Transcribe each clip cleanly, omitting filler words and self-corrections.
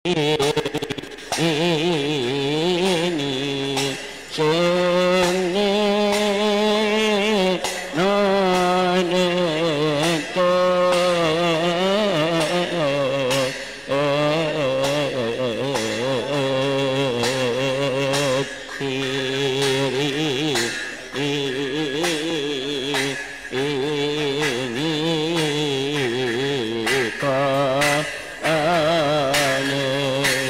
Ka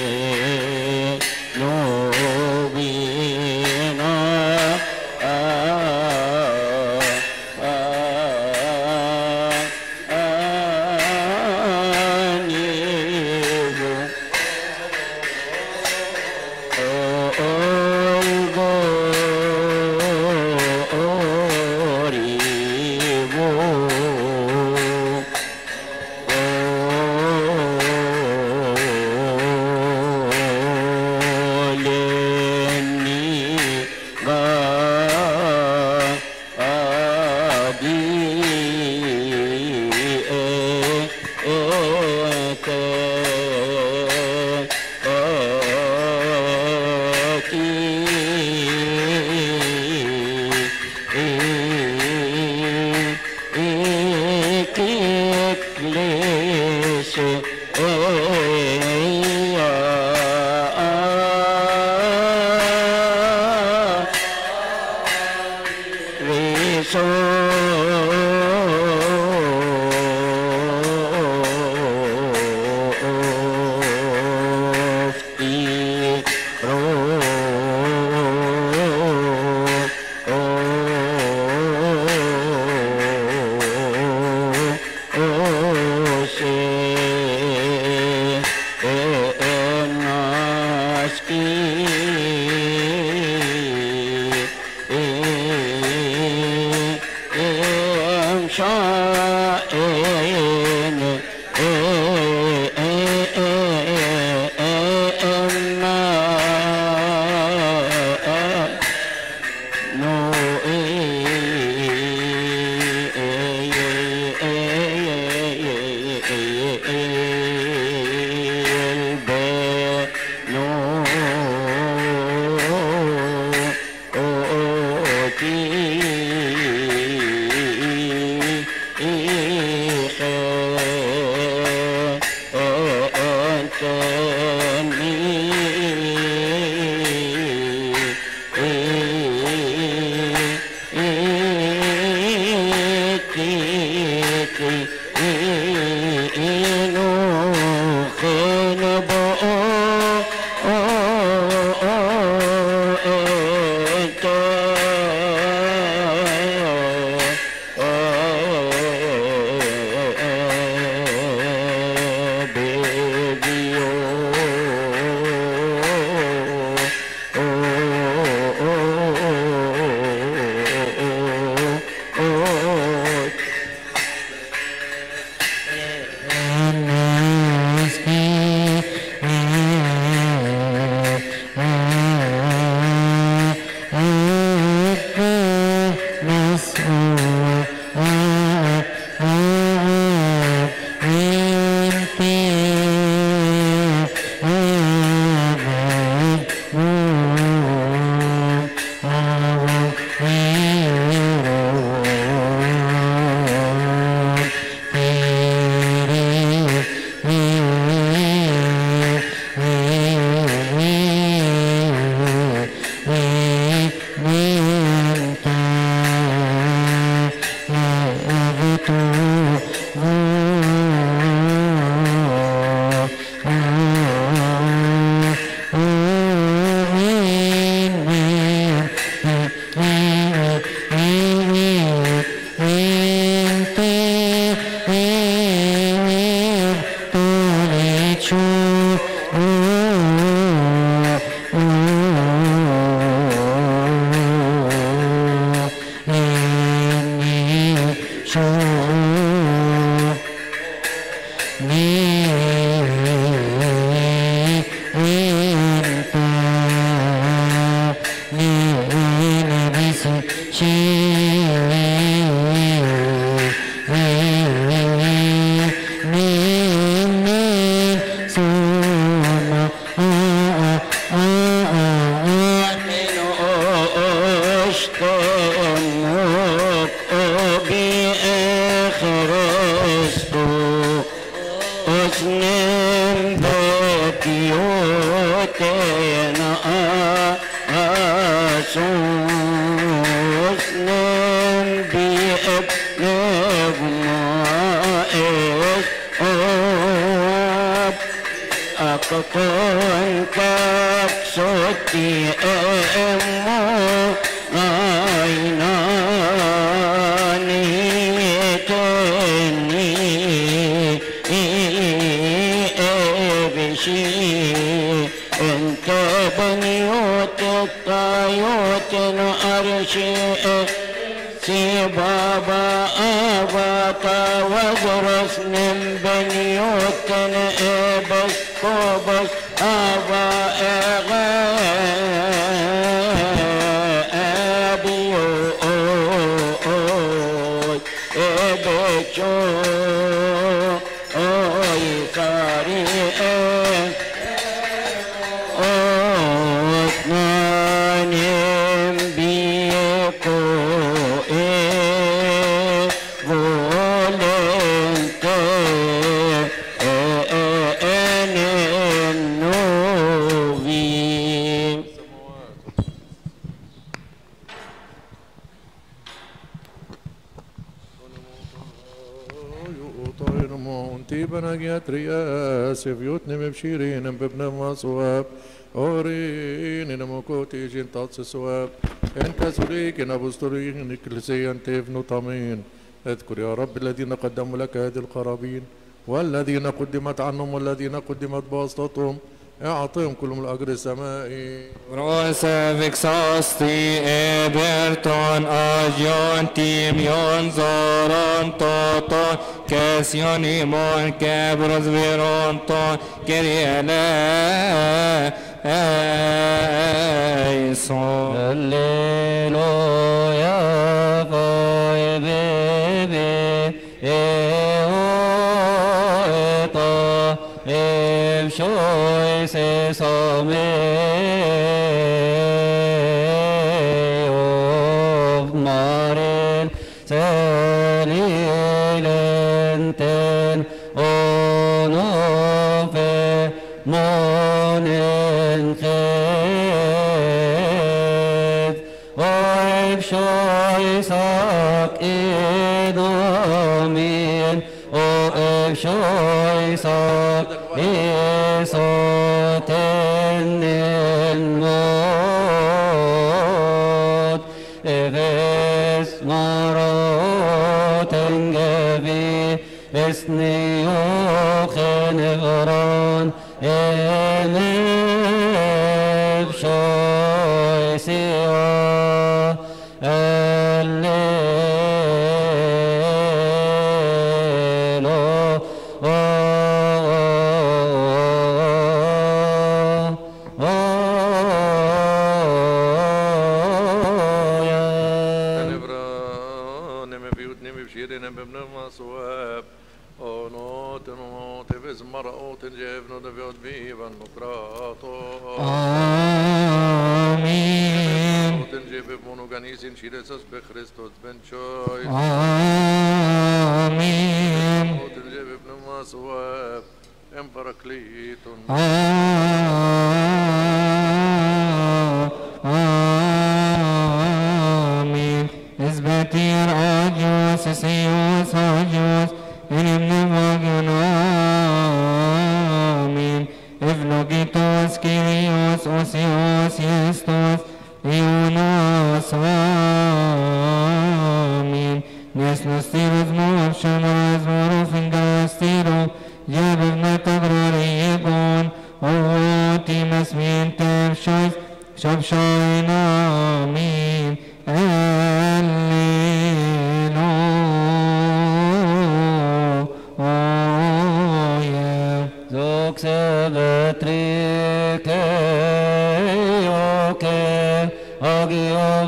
كيوتنا أسوس نبي ابن غمائس أكون كبسوتي أمو عيناني تني بشي انت بنيوت الطيوت الأرشي سي بابا أبطا وزرس من بنيوت إبس كوبس أبا أبيو إبشو كاري أثنان بيكو بناجيات رياس فيوتني مبشيرين بابن مصواب أورين نموكوتي جنتات سواب إن كسريك نبستريك نكلسيان تفنو طمين اذكر يا رب الذين قدموا لك هذه القرابين والذين قدمت عنهم والذين قدمت بواسطتهم اعطهم كلهم الأجر السمائي. روسا فيكساستي إبرتون أجيون تيميون زورون توتون كاسيوني مون كابروز فيرونتون كريالا ايسون هللويا فايبيبي ايوتا ابشوي سيسامي اوف مارين سليلنتن اونوفي مونن خيد وابشوي ساك إدامين وابشوي ساك إسوتن الموت إفس مراتن جبي اسني وخنغران إنبشوي سوا الليلو صواب أونوت نوت فيز مرأوت جيفنو دفيوت بيبا نقراطو آمين تنجيب بمونو غنيسين شيرسس بخريستوس بن شوي آمين تنجيب ابن ما صواب ام براكليتون آمين إزبتير أجوس سيوس أجوس إن ابن فاقنا آمين إفلوكيتوس كيريوس أوسيوس يستوس إيوناس آمين نسنستيروس موفشن رزمورو فنجاستيرو جاب ابن تغراري يكون ووتي مسمين تفشوس شبشاين آمين Alleluia. Zoc sebetrike oke agiom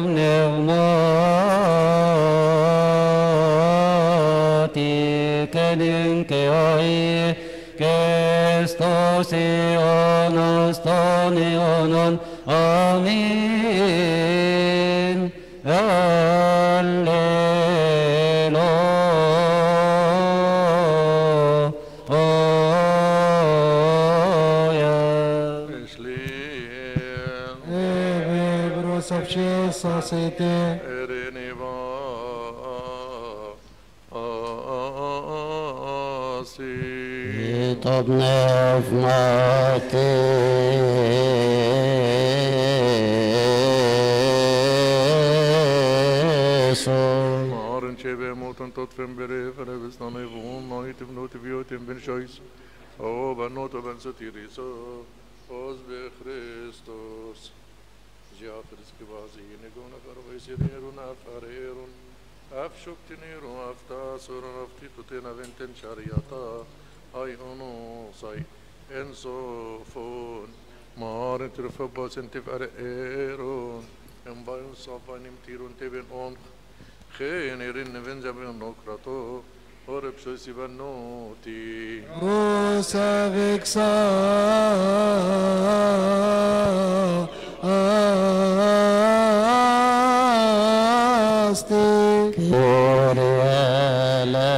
pneumati kedinke ai kestosi onostoni onon amin. Sofche Societe. Ereniva Asi. Tobnev Mate Maren Chebe Moten tot Fembere, Ferevistan Evon, Noitiv Notiviotim Ben Shois, O Banoto Ben Sotiriso, Osbe Christos, Jafris Kivazi, Negona Carvesirun, Afarerun, Afshuktinirun, Aftasurun, Aftitutena Venten Chariata, Ayonu, Sai, Enso Fon, Maren Trifabas and Tifarerun, and Bayon Safanim Tirun Teben on. خين يرن فنجا بنقرته ورب شو سيبنوتي Rosa Vixa Asti Kyrie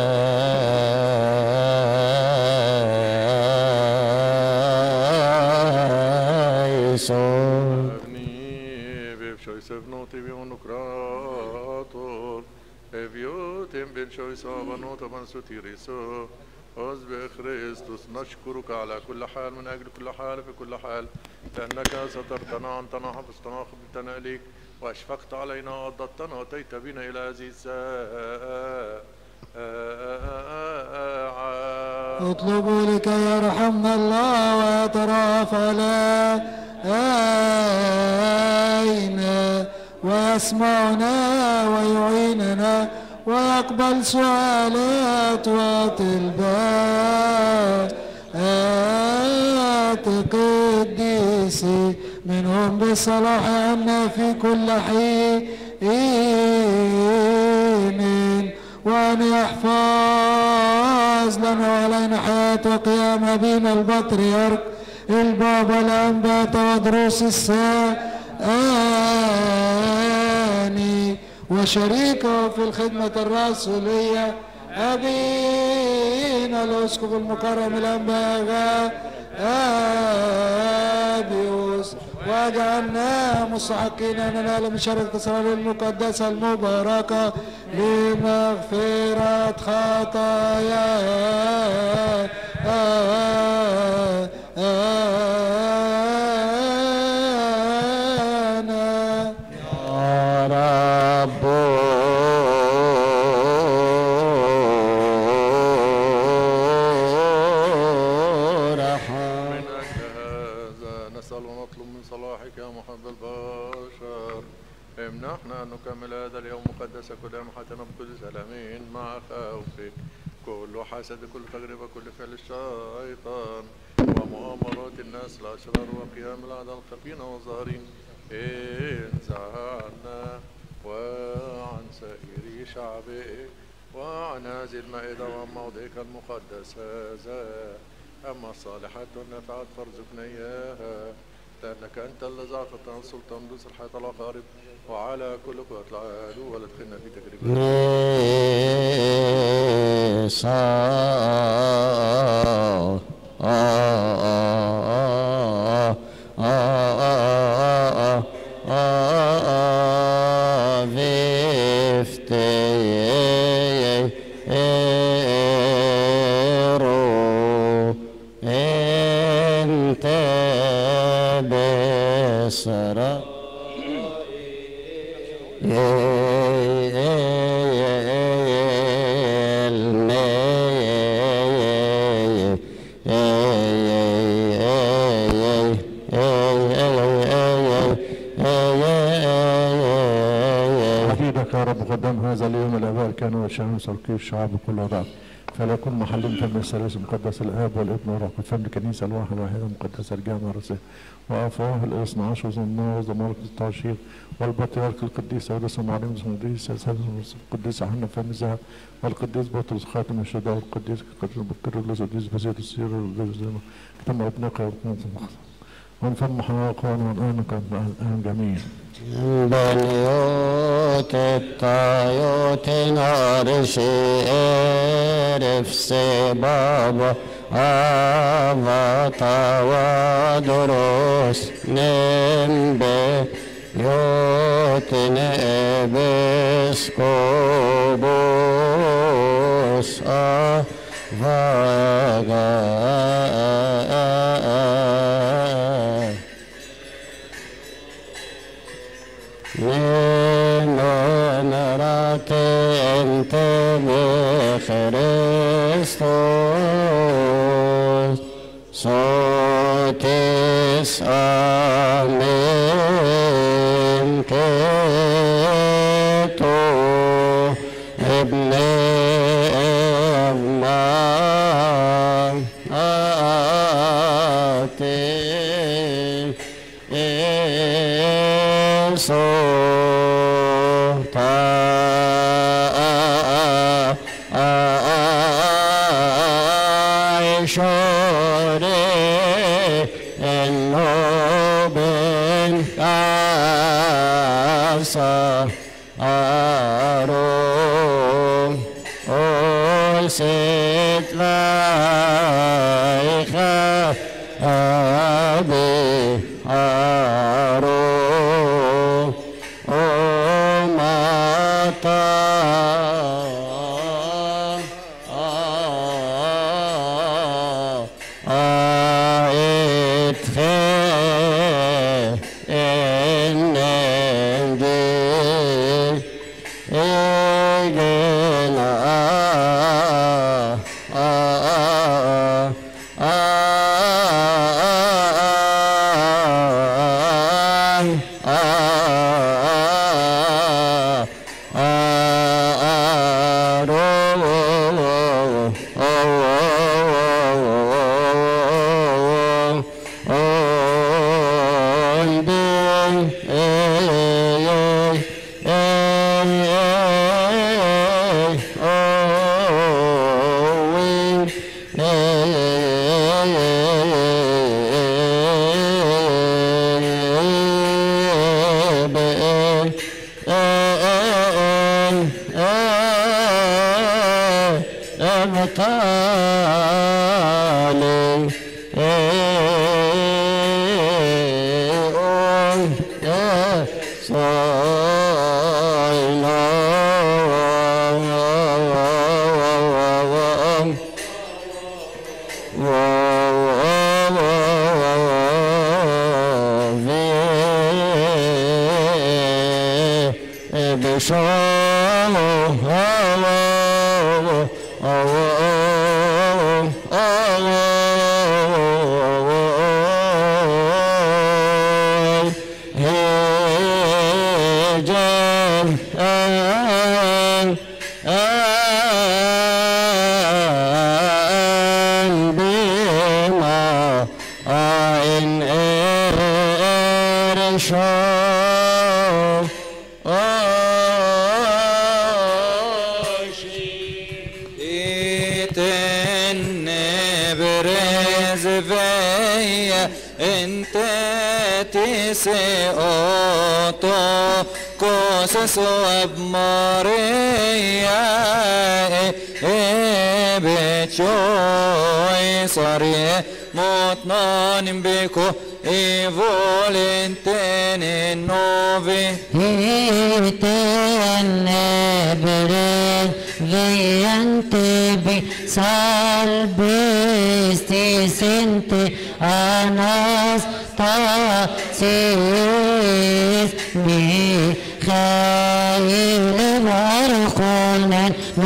eleison أبني بيب شو سيبنوتي بنقرته بيوتم بن شو سابنوت من ستيريسو أزبي خريستوس نشكرك على كل حال من أجل كل حال في كل حال لأنك سترتنا أنتنا حفظتنا خبتنا إليك وأشفقت علينا وأضدتنا وأتيت بنا إلى هذه الساعة اطلبوا لكي يرحمنا الله ويترأف علينا ويسمعنا ويعيننا ويقبل سؤالات وطلبات قديسي منهم بصلاح عنا في كل حين وأن يحفظ لنا وعلينا حياة وقيام بنا البطريرك البابا الأنبات ودروس الساني وشريكه في الخدمة الرسولية أبينا الأسقف المكرم الأنباء أبيوس واجعلنا مستحقين أن ننال من شركة الأسرار المقدسة المباركة لمغفرة خطايانا يا رب صلاحك يا محب البشر امنحنا أن نكمل هذا اليوم مقدس كل أمحتنا بكل سلامين مع خوفك كل حسد كل تجربة كل فعل الشيطان ومؤامرات الناس الأشرار وقيام الأعداء الخفين والظاهرين انزعنا وعن سائر شعبك وعن هذه المائدة وعن موضعك المقدس هذا أما الصالحات والنفعات فارزقنا إياها لأنك أنت الذي أعطيتنا السلطان بنصر الحياة الأقارب وعلى كل قوة العدو ولا تدخلنا في تجربة. هذا اليوم الآباء كانوا يشاهدون سلوكي الشعب كل ضعف فلا يكون محل فم الثالوث المقدس الآب والابن والروح فم الكنيسة الواحدة المقدسة الجامعة الرسول وأفواه الاثنى عشر وزمناه وزمارة التعشير والبطريرك القديس أودس المعلم القديس القديس حنا فم الذهب والقديس بطرس خاتم الشهداء والقديس بكر القديس بزيد السير تم ابنك ونفهم حقوقنا والآن الآن جميع بنيوت الطيوت نارشي إرف سبابا أفتا ودروس نمبي Yotin episkopos avaga Nenon rate ente me Christos sotis amen keto ibne emma ate eso shore enoben asa aro oiset laicha abe aro o mata Soab Maria bechoy sare motnanim beko e volentene nove tenebre veante be salvesti sente anastasis mi خيل مرقنا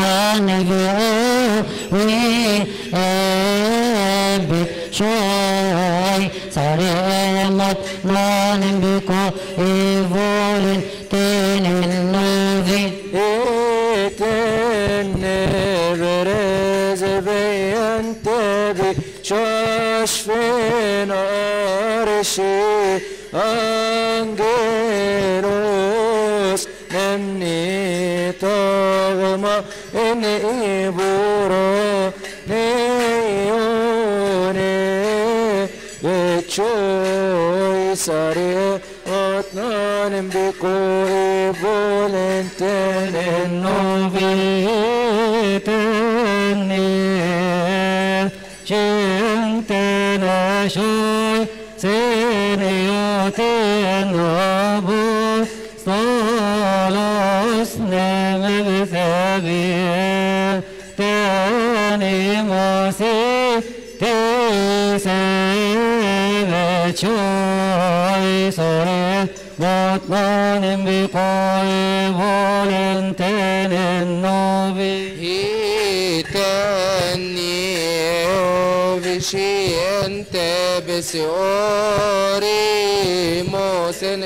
ننبعو ويأبت شوي سريمت ننبكو إيفولن تننوفي تنبرز بيانتبي شوش فين أرشي أنجلوس نمني طغما إني بورو نيوني بتشوي ساري أطنان بكوي بولنتين النوفيتني شنتنا شوي Siriotin abu Stolos nemebthebir Teni mosi Tisebechoi Sore Botmanim bikoi Volentenen novi Hitani Vishi ente besiori Mosen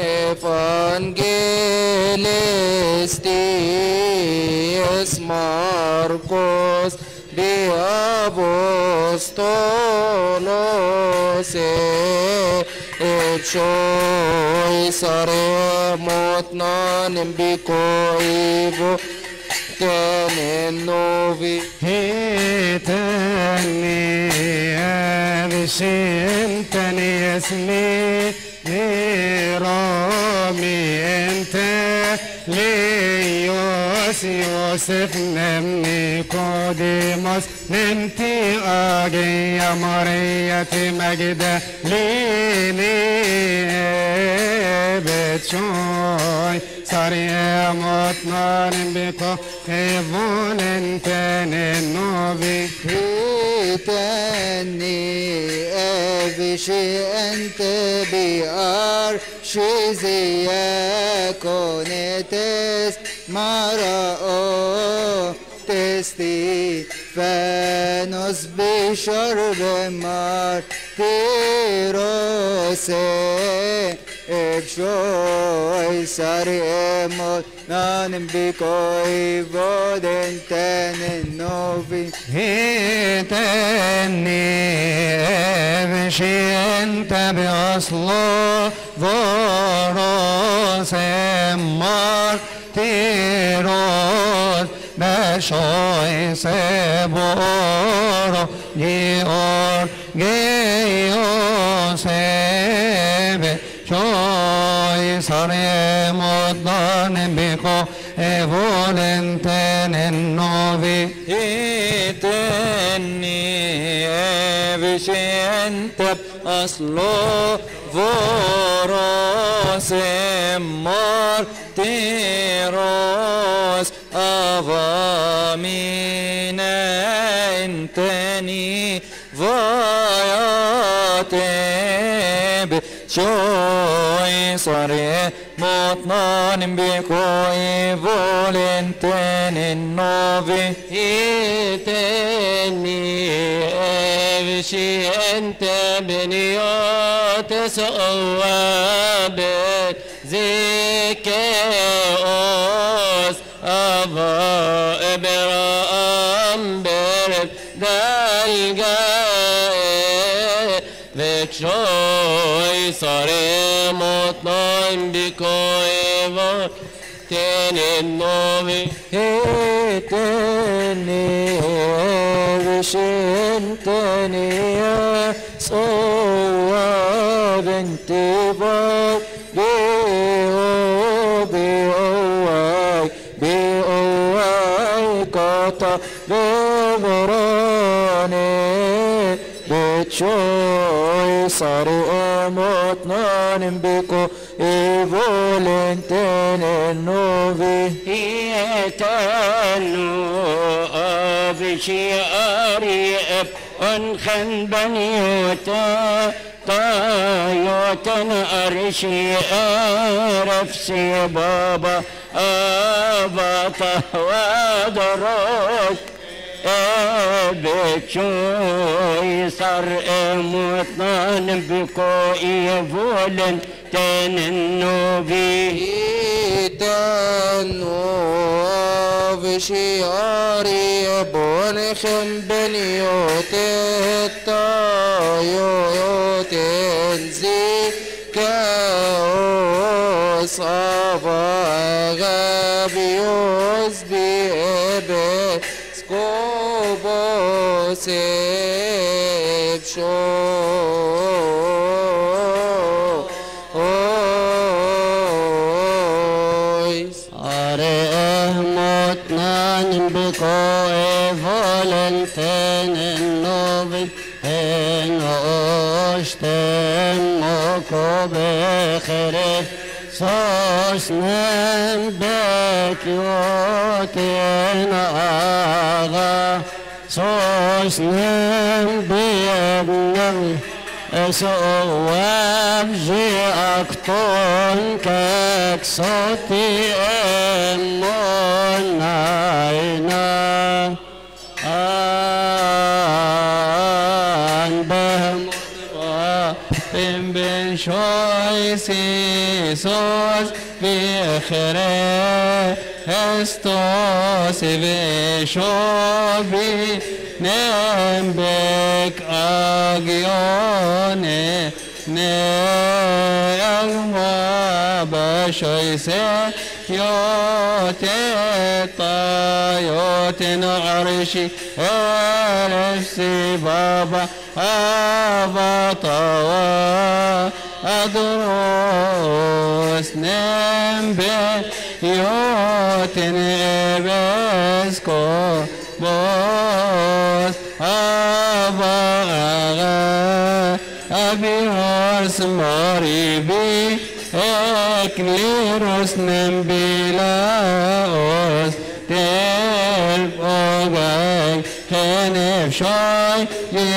evangelistius Marcos de apostolos Epshoi sare motnanim bikoivo Tenen novi Hitani Avishintani esmi Nirami ente Liyos Yosef nemni Kodimos Nemti agiya Mariyati Magda Lini Betchoy Sariya motnanim biko Evonen tenen novi Hitani Evishi ente biar Shiziya konetes Marao testi Fenos bishorbe martirose Ebshoi sari emot nanim bikoi voden tenen novi Hitani Evishi ente biaslo Voros martiros Beshoy seboro Gior Geos Shoy saremot danem biko evolenten novi Hitani Evishentep aslo voros martiros avamina intani vayateb Shoy sare motnanim bikoi volenten novi Hitani Evishente beniot sawabet Zikeos Ava Abraham beret dalgae Vekshoy sare motnaim bikoi tenen novi Hitani Evishentani sawabenti bak Kata beberane Bechoy sari emot nanim biko Evolenten novi Hitanu Avishi Ariep Unchen Banyota Tayotan Arishi Arafsi Baba Abata Wadarok Bechoy sar emotnan biko evolen tenen novi Hitanu Avishi Ariep Unchen Banyota Tayotan Zikaos Avagabios Biebe Skobos Ebsho Arehmotnan biko evolenten novi En oshten بخير صوصنا بكيوتنا آغا صوصنا بيبنا سواب جي أكتون كك صوتي أمون عينا بهم بن شوي سيسوس بخير استوس بشوبي نمبك أجيوني نعم بشوي يوتي عرشي نفسي بابا أبطوا أدروس نمبي يوتن إبسكو بوس أبا أبي هرس مريبي اكليروس نمبي لاوس تلب أوغاي خنف شوي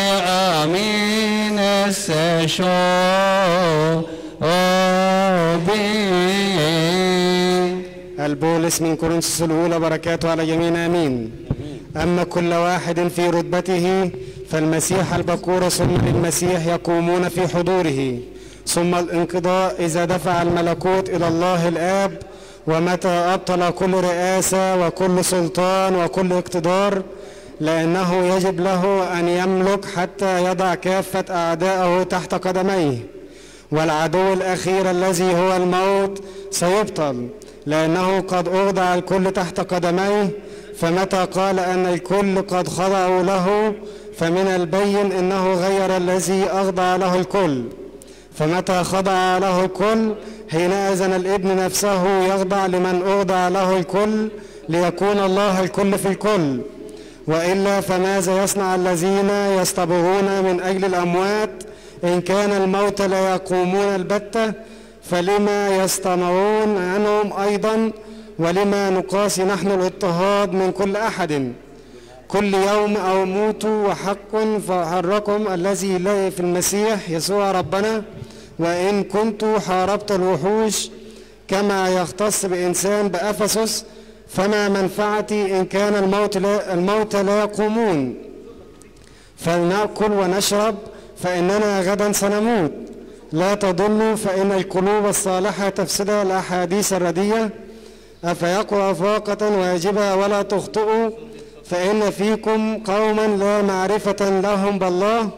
يأمين السشو البولس من كورنثوس الأولى بركاته على جميعنا آمين. أما كل واحد في رتبته فالمسيح البكور ثم للمسيح يقومون في حضوره ثم الانقضاء إذا دفع الملكوت إلى الله الآب ومتى أبطل كل رئاسة وكل سلطان وكل اقتدار لأنه يجب له أن يملك حتى يضع كافة أعداءه تحت قدميه والعدو الأخير الذي هو الموت سيبطل لأنه قد أخضع الكل تحت قدميه فمتى قال أن الكل قد خضعوا له فمن البين أنه غير الذي أخضع له الكل فمتى خضع له الكل حينئذ الابن نفسه يخضع لمن أخضع له الكل ليكون الله الكل في الكل وإلا فماذا يصنع الذين يصطبغون من أجل الأموات إن كان الموت لا يقومون البتة فلما يستمعون عنهم أيضا ولما نقاسي نحن الاضطهاد من كل أحد كل يوم أو موتوا وحق فحركم الذي لا في المسيح يسوع ربنا وإن كنت حاربت الوحوش كما يختص بإنسان بأفسس فما منفعتي إن كان الموت لا يقومون فلنأكل ونشرب فإننا غدا سنموت لا تضلوا فإن القلوب الصالحة تفسدها الأحاديث الردية أفيقوا أفاقة واجبة ولا تخطئوا فإن فيكم قوما لا معرفة لهم بالله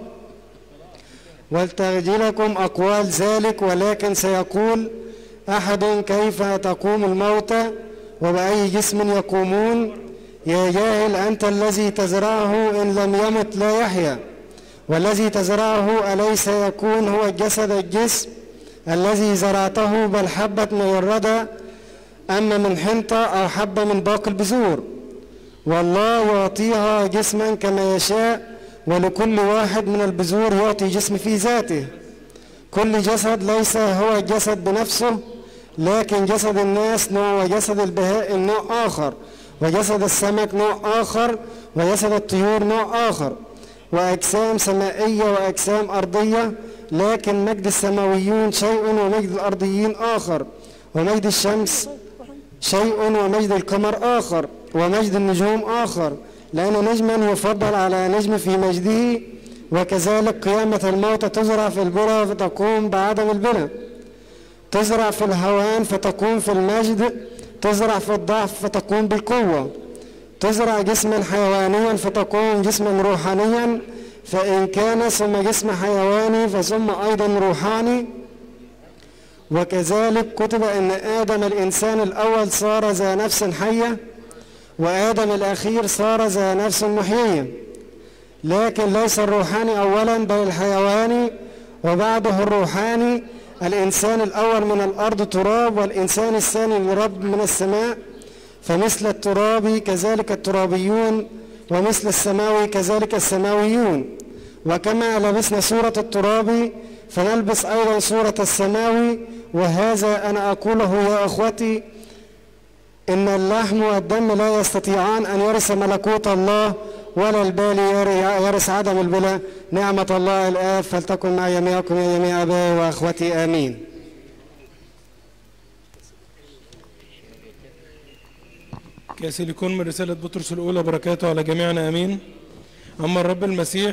ولتخجلكم أقوال ذلك ولكن سيقول أحد كيف تقوم الموتى وبأي جسم يقومون يا جاهل أنت الذي تزرعه إن لم يمت لا يحيا والذي تزرعه أليس يكون هو الجسد الجسم الذي زرعته بل حبة مجردة أما من حنطة أو حبة من باقي البذور والله يعطيها جسما كما يشاء ولكل واحد من البذور يعطي جسم في ذاته كل جسد ليس هو الجسد بنفسه لكن جسد الناس نوع وجسد البهائم نوع آخر وجسد السمك نوع آخر وجسد الطيور نوع آخر وأجسام سمائية وأجسام أرضية لكن مجد السماويون شيء ومجد الأرضيين آخر ومجد الشمس شيء ومجد القمر آخر ومجد النجوم آخر لأن نجما يفضل على نجم في مجده وكذلك قيامة الموتى تزرع في البرى فتقوم بعدم البنى تزرع في الهوان فتقوم في المجد تزرع في الضعف فتقوم بالقوة تزرع جسما حيوانيا فتقوم جسما روحانيا فإن كان ثم جسم حيواني فثم أيضا روحاني وكذلك كتب أن آدم الإنسان الأول صار ذا نفس حية وآدم الأخير صار ذا نفس محيية لكن ليس الروحاني أولا بل الحيواني وبعده الروحاني الإنسان الأول من الأرض تراب والإنسان الثاني من رب من السماء فمثل التراب كذلك الترابيون ومثل السماوي كذلك السماويون وكما لبسنا صورة التراب فنلبس أيضا صورة السماوي. وهذا أنا أقوله يا أخوتي، إن اللحم والدم لا يستطيعان أن يرث ملكوت الله، ولا البالي يرث عدم البلاء. نعمة الله الآب فلتكن مع جميعكم يا جميع أبائي وأخوتي، آمين. كاسيليكون من رسالة بطرس الأولى، بركاته على جميعنا، آمين. أما الرب المسيح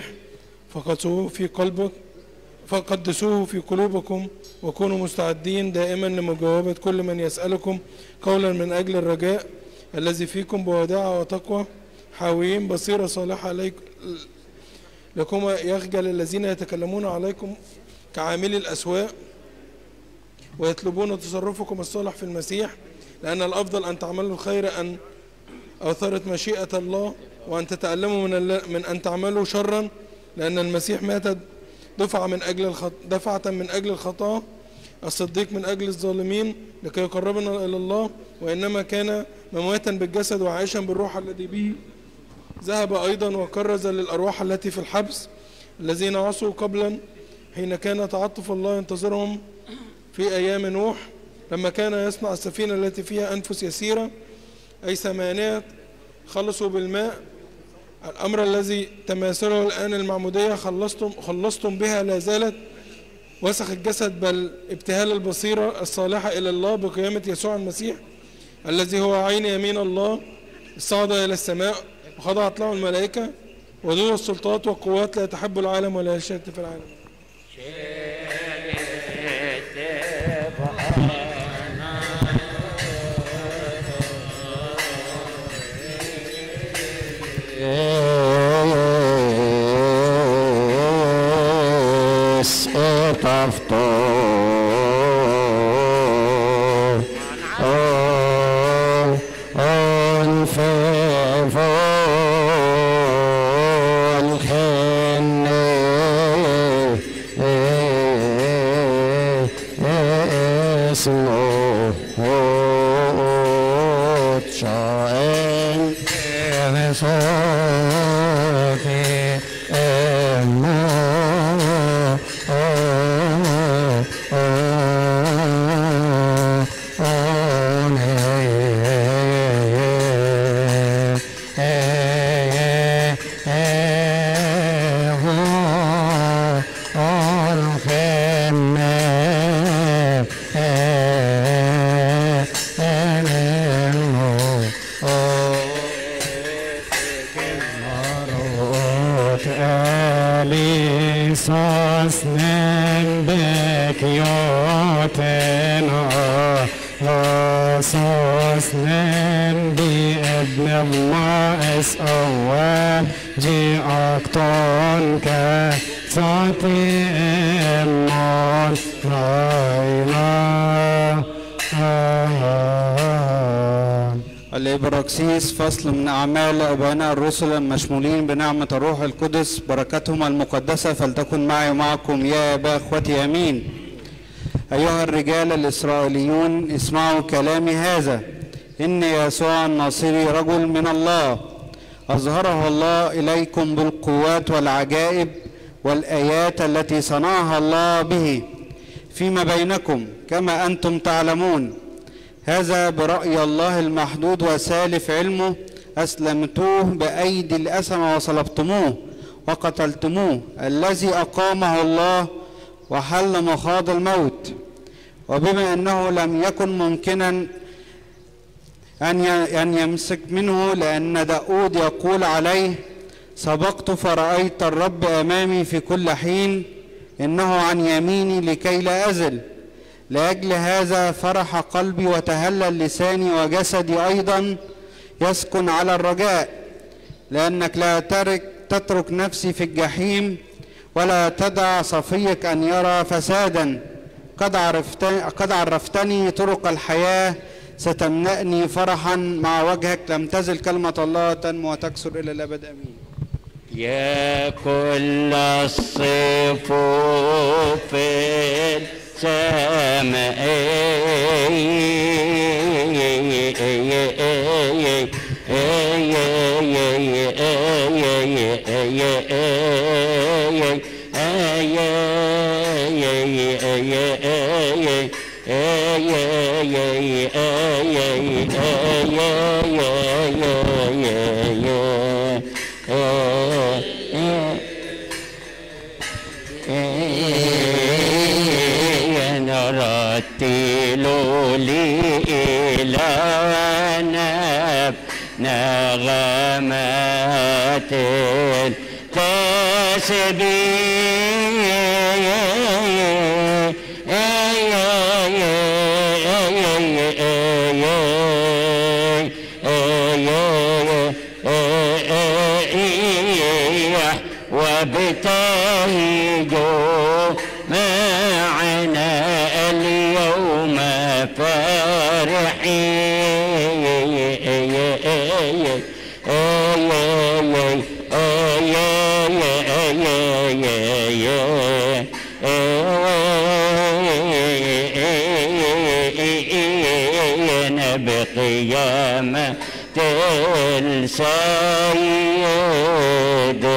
فقدسوه في قلوبكم، وكونوا مستعدين دائما لمجاوبة كل من يسألكم قولا من أجل الرجاء الذي فيكم بوداعة وتقوى، حاويين بصيرة صالحة لكم يخجل الذين يتكلمون عليكم كعاملي الأسواق ويطلبون تصرفكم الصالح في المسيح، لأن الأفضل أن تعملوا الخير أن أثرت مشيئة الله، وأن تتألموا من أن تعملوا شرا، لأن المسيح مات دفعة من أجل الخطاة، الصديق من أجل الظالمين، لكي يقربنا إلى الله، وإنما كان مماتا بالجسد وعائشا بالروح الذي به ذهب أيضا وكرز للأرواح التي في الحبس الذين عصوا قبلا، حين كان تعطف الله ينتظرهم في أيام نوح، لما كان يصنع السفينة التي فيها أنفس يسيرة أي ثمانية خلصوا بالماء. الأمر الذي تماثله الآن المعمودية خلصتم بها لا زالت وسخ الجسد، بل ابتهال البصيرة الصالحة إلى الله بقيامة يسوع المسيح الذي هو عين يمين الله، صعد إلى السماء وخضعت له الملائكة، وذو السلطات والقوات لا تحب العالم ولا يشتت في العالم. الإبراكسيس فصل من أعمال أبناء الرسل المشمولين بنعمة الروح القدس، بركتهم المقدسة فلتكن معي ومعكم يا أبا أخوتي، آمين. أيها الرجال الإسرائيليون اسمعوا كلامي هذا، إن يسوع الناصري رجل من الله، أظهره الله إليكم بالقوات والعجائب والآيات التي صنعها الله به فيما بينكم كما أنتم تعلمون. هذا برأي الله المحدود وسالف علمه، أسلمتوه بأيدي الأسمى وصلبتموه وقتلتموه، الذي أقامه الله وحل مخاض الموت. وبما أنه لم يكن ممكنا أن يمسك منه، لأن داود يقول عليه: سبقت فرأيت الرب أمامي في كل حين، إنه عن يميني لكي لا أزل. لأجل هذا فرح قلبي وتهلل لساني وجسدي أيضا يسكن على الرجاء، لأنك لا تترك نفسي في ولا تدع صفيك أن يرى فسادا. قد عرفتني طرق الحياة، ستملأني فرحا مع وجهك. لم تزل كلمة الله تنمو وتكثر إلى الأبد، آمين. يا كل الصفوف السماء نرتل لإلهنا نغمات وابتهجوا معنا اليوم فرحين بقيامة السيد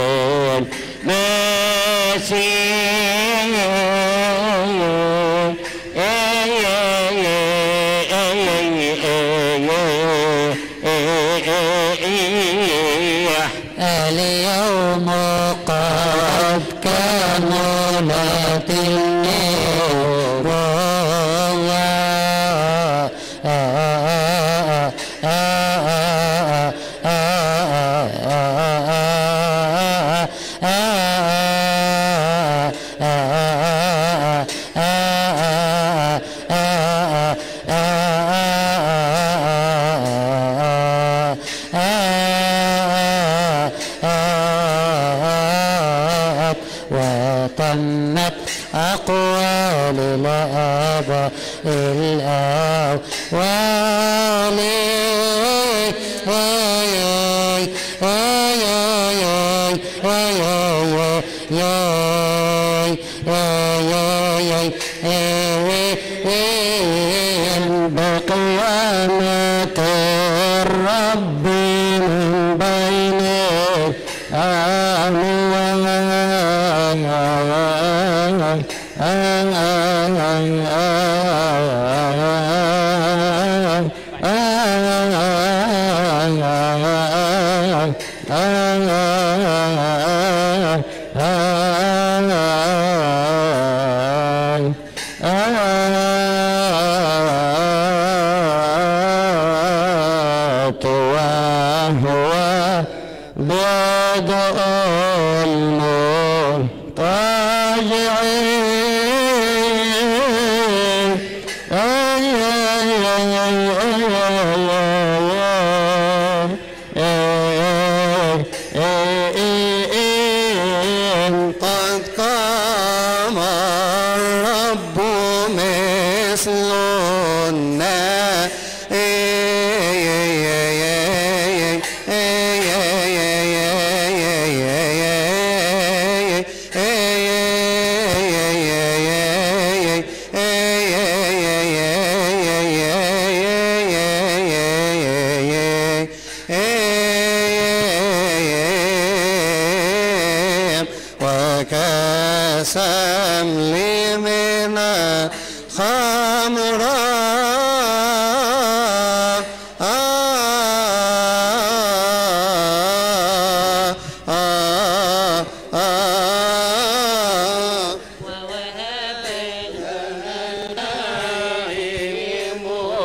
اليوم قد كملت وتمت أقوال الآباء الأول بقيامة الرب من بين وهو بدء المرتجعين قد قام الرب مثلنا وكاسا لي من خمرا ووهب النعيم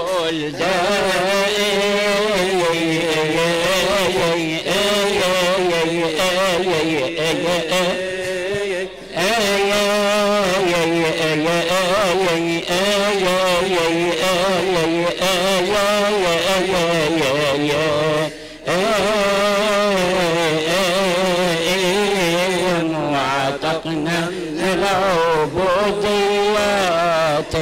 وعتقنا العبوديات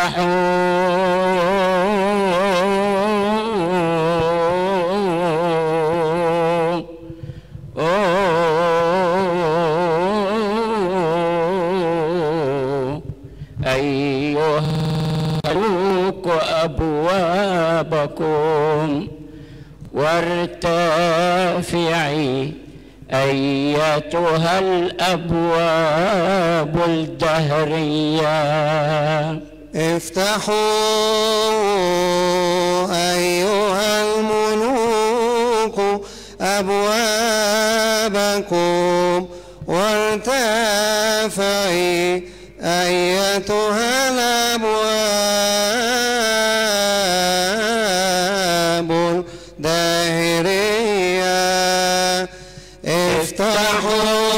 أيها الملوك أبوابكم وارتفعي أيتها الأبواب الدهرية. افتحوا أيها الملوك أبوابكم وارتفعي أيتها الأبواب الدهرية. افتحوا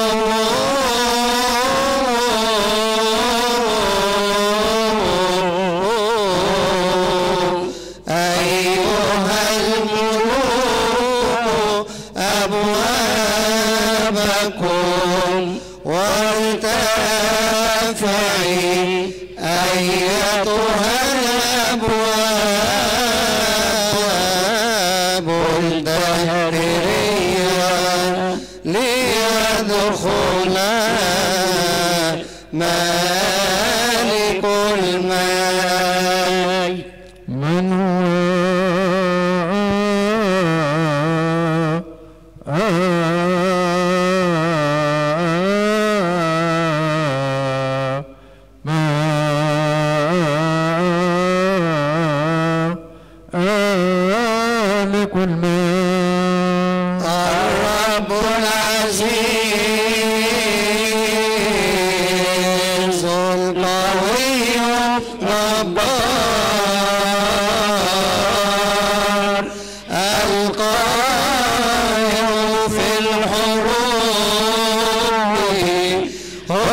وارتفعي أيتها الأبواب الدهرية ليدخل مالك المال. من هو الرب العزيز القوي الجبار القاهر في الحروب هو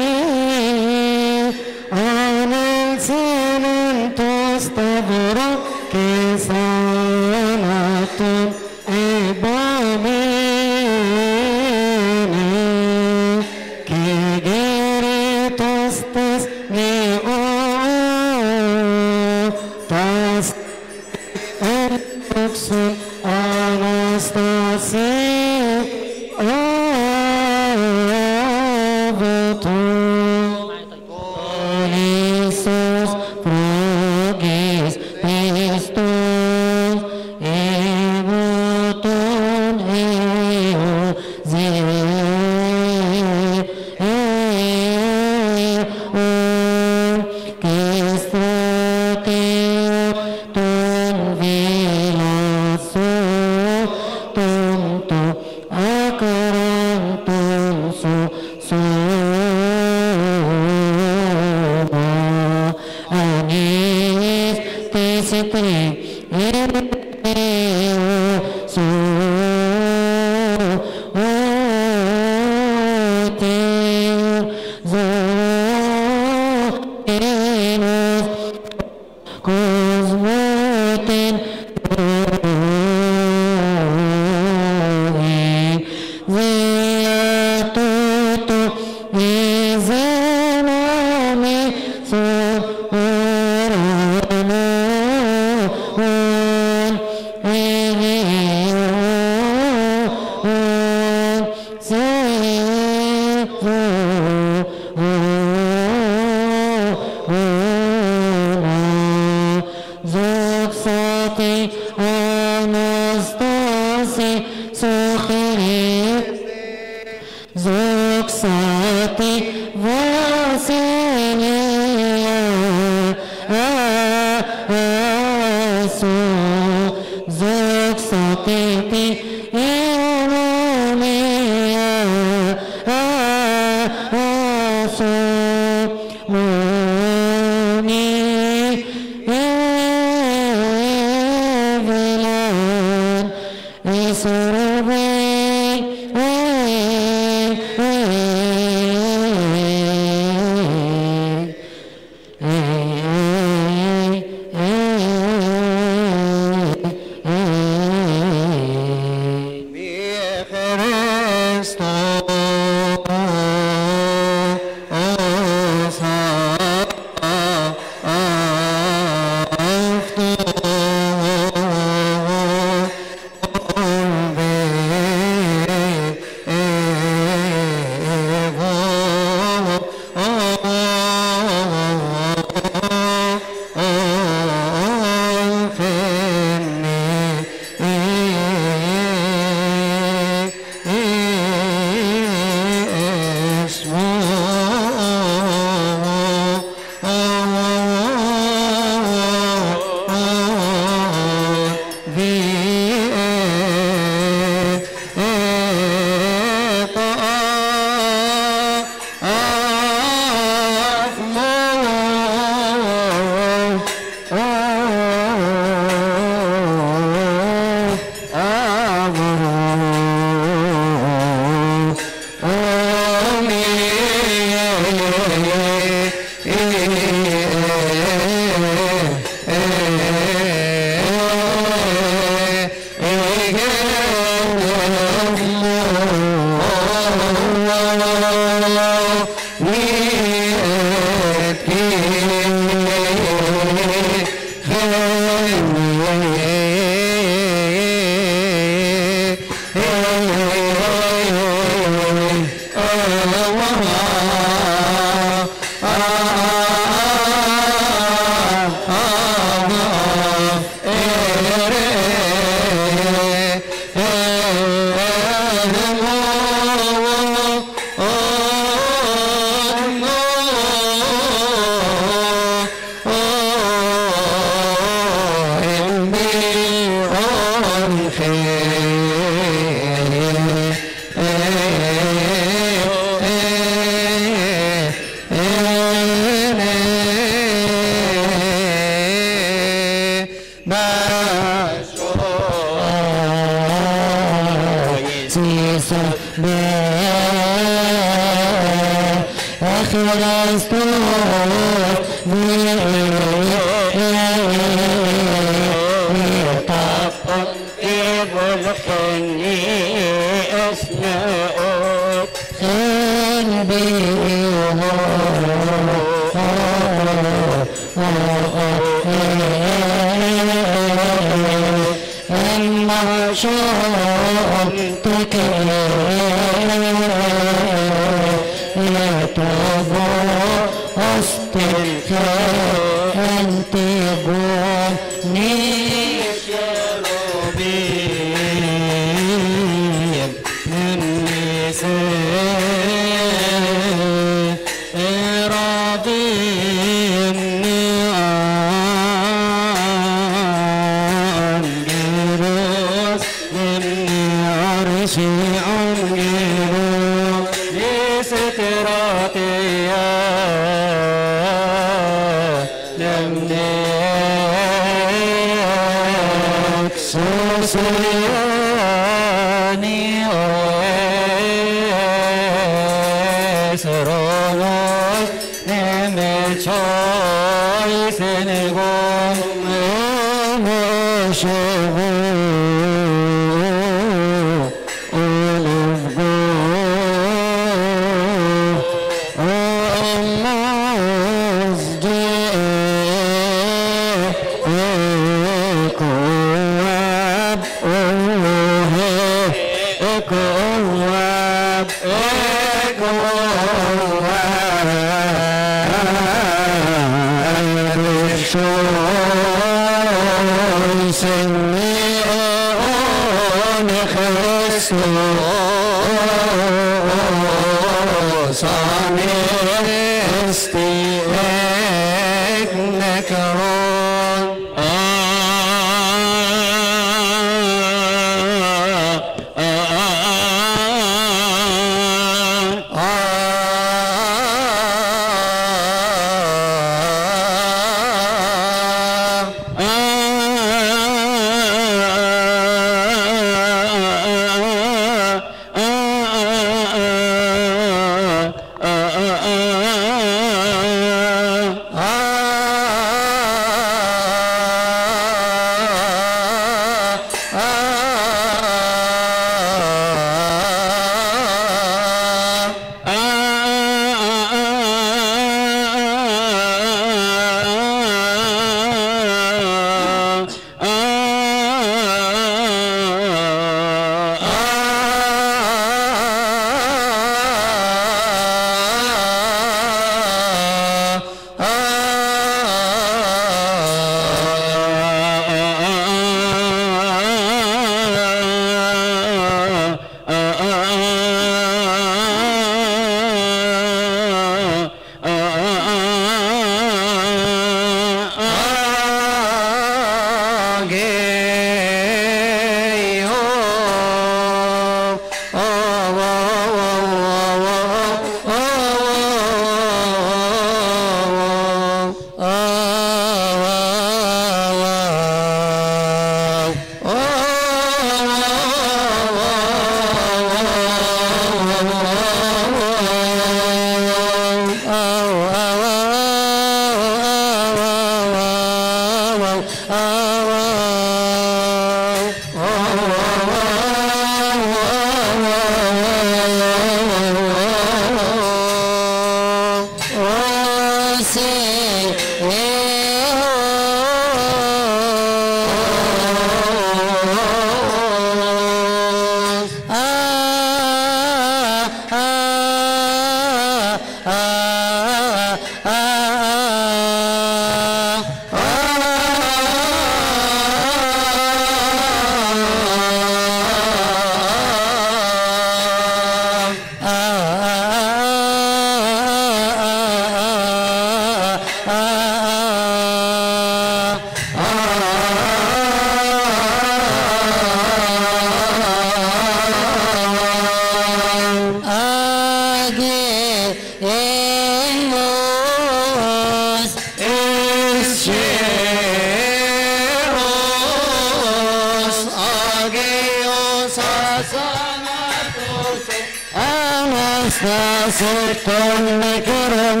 Agios asanatos Anastasir Tonnekeron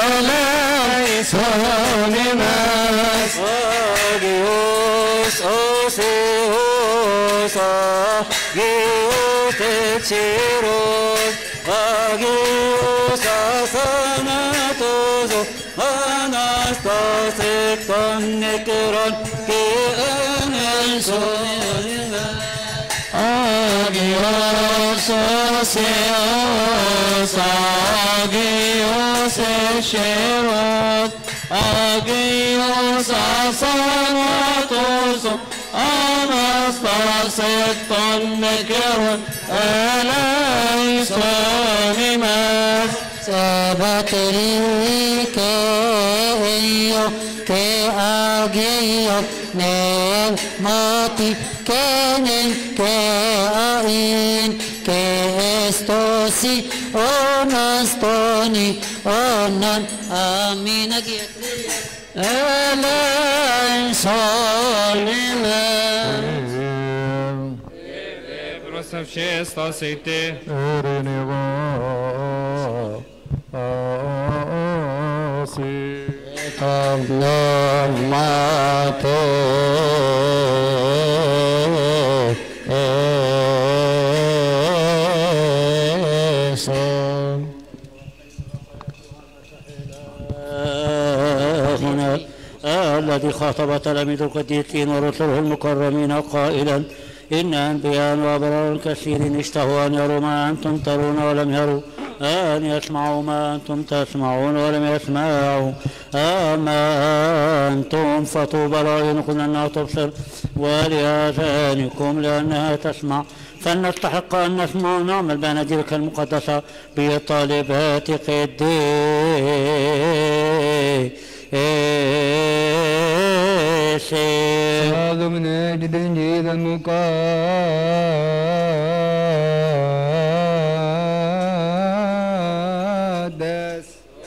Eleisonimas Agios Oseos Agios Techiros Agios asanatos Anastasir Tonnekeron Eleisonimas Agios Oseos Agios Esheros Agios Asanatos Anastaset Tonnekeron Eleisonimas Sabatri Keio Ke Agio Nen Mati Kenen Ke Ain Ke Estosi Onastoni Onan Amin Eleisonimas Proszę wszystko si ty. الذي خاطب تلاميذ القديسين ورسله المكرمين قائلا إن أنبياء وأبرار كثيرين اشتهوا أن يروا ما أنتم ترون ولم يروا أن يسمعوا ما أنتم تسمعون ولم يسمعوا أما أنتم فطوبى لأعينكم أنها تبصر ولآذانكم لأنها تسمع فلنستحق أن نسمع ونعمل بأناجيلك المقدسة بطالبات هذا من أجل إنجيل المقدس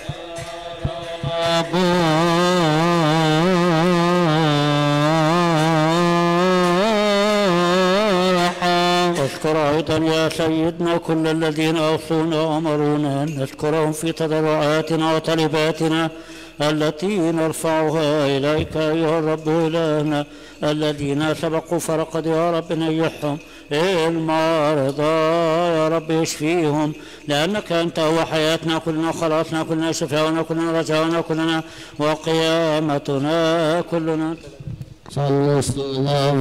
اذكر أيضا يا سيدنا كل الذين أوصونا وأمرونا أن نذكرهم في تضرعاتنا وطلباتنا التي نرفعها إليك أيها الرب إلهنا الذين سبقوا فرقد يا رب نيحهم المرضى يا رب اشفيهم لأنك أنت هو حياتنا كلنا خلاصنا كلنا شفاؤنا كلنا رجاؤنا كلنا وقيامتنا كلنا صلصنا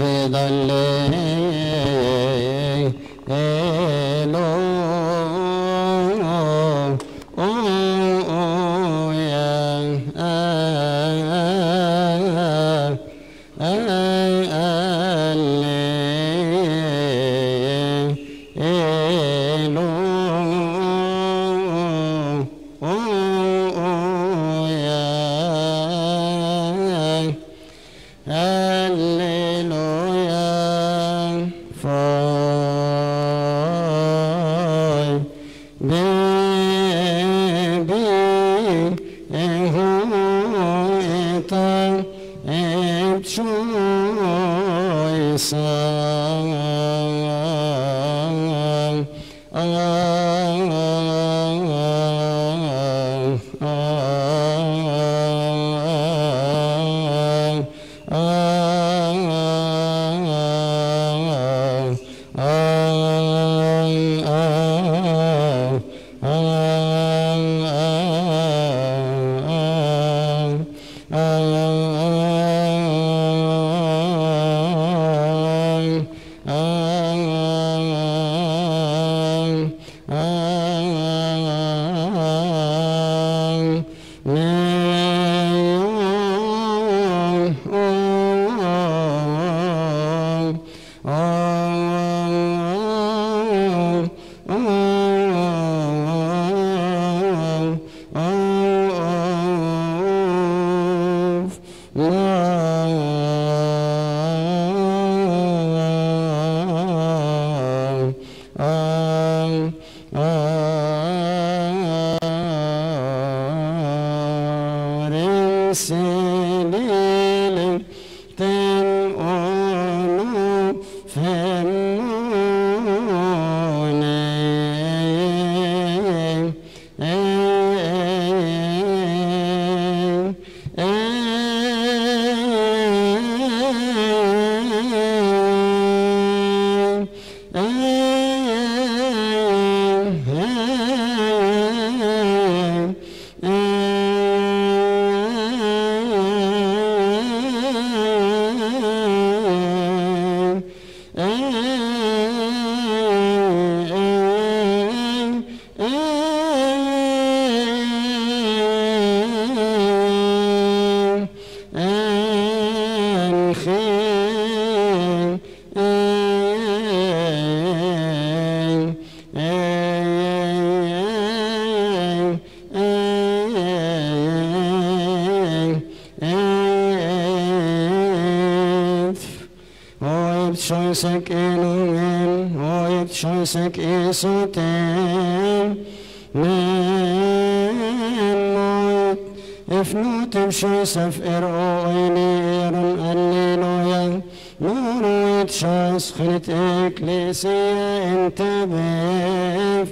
choisek Elohim, oib choisek Esotem, men moit, if notem choisef oini eron alleluia, nor oit chois chlit ecclesia entabef,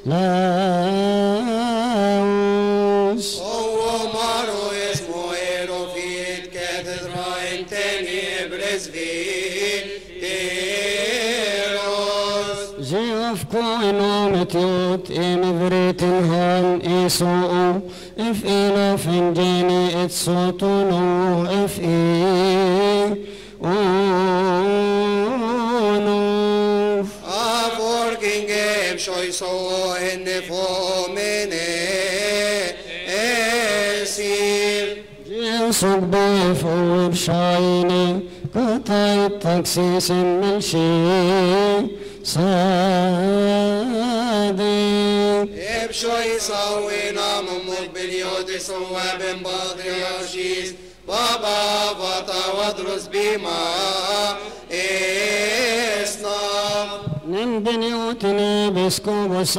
laus. Koinomet jot in vreten han iso if enof in geni et sotono if onof avorking game shoiso in the fomene esil jensog bef oib shaine katayt taksis in melshi صادق ابشو يسوينا ممك باليود سوى بن باطري وشيس بابا فتا ودرس بما اسنا من بنيوتني بسكوبس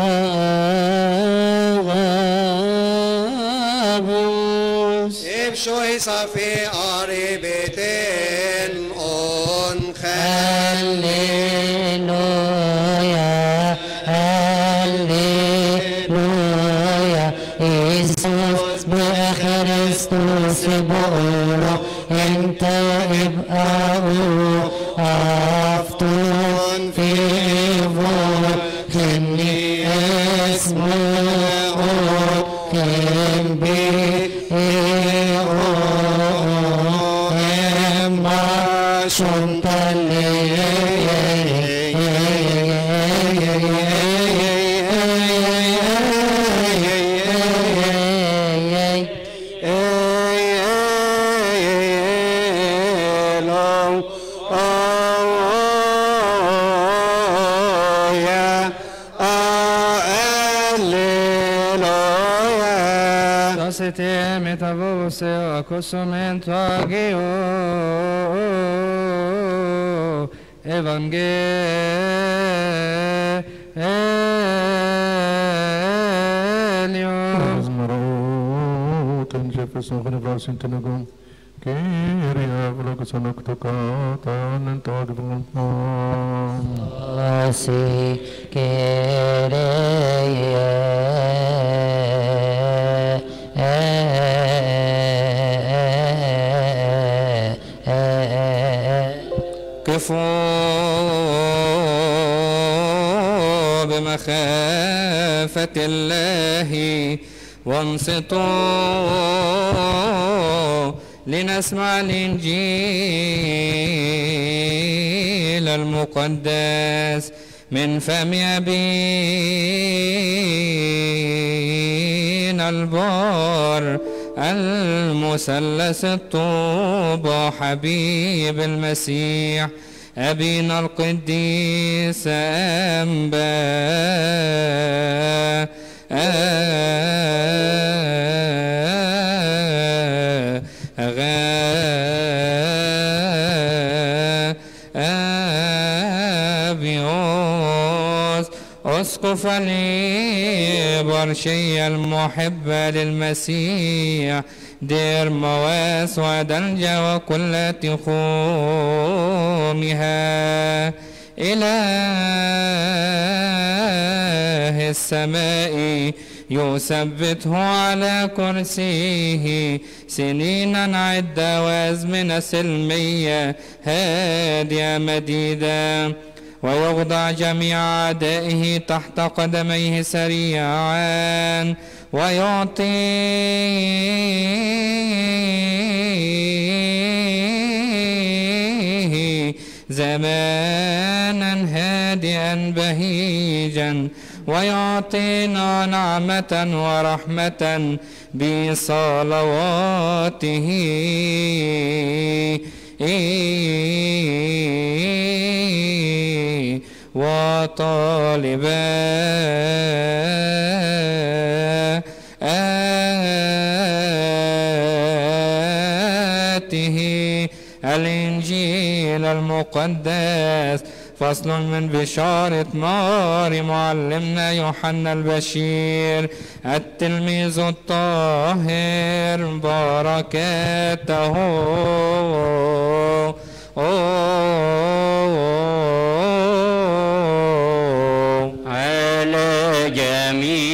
أغابيوس ابشو يصفي قريبتين أون Christus بقوله انت ابقى افتون في فور خلي اسمه خل بي اما شنت Te metavose accossamento ageo evangelios Marot and Jefferson University Tenagum Kyria Vlagasanaktakatan and Tadvan Asi كفوا بمخافة الله وانصتوا لنسمع الإنجيل المقدس من فم أبينا البار المثلث الطوبى حبيب المسيح أبينا القديس أنبا أبيوس أسقف الإبرشية المحبة للمسيح دير مواس ودلجة وكل تخومها. إله السماء يثبته على كرسيه سنينا عدة وأزمنة سلمية هادية مديدة، ويخضع جميع أعدائه تحت قدميه سريعا، ويعطيه زمانا هادئا بهيجا، ويعطينا نعمة ورحمة بصلواته وطالباته. الإنجيل المقدس فصل من بشارة نار معلمنا يوحنا البشير التلميذ الطاهر، بركاته على جميع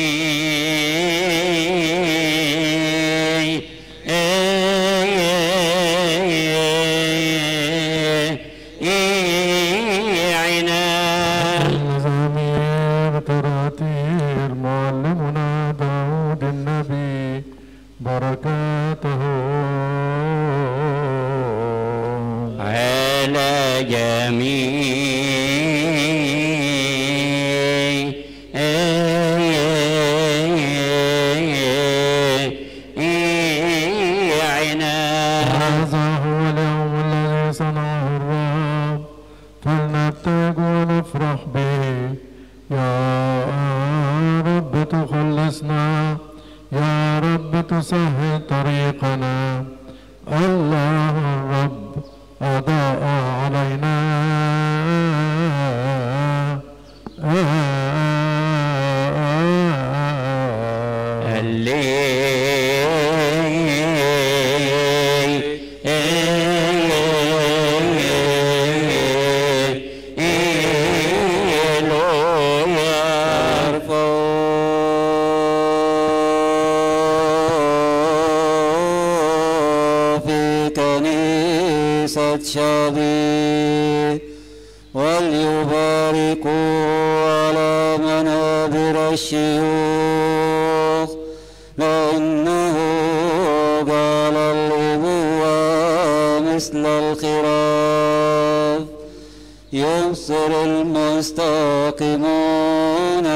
معلمنا داود النبي بركاته على جميعنا. هذا هو اليوم الذي صنعه الرب، فلنبتهج ونفرح به. يا رب تخلصنا، يا رب تسهل طريقنا. الله الرب أضاء علينا. شبيه وليباركوا على منابر الشيوخ، لأنه جعل الأبوة مثل الخراف، يبصر المستقيمون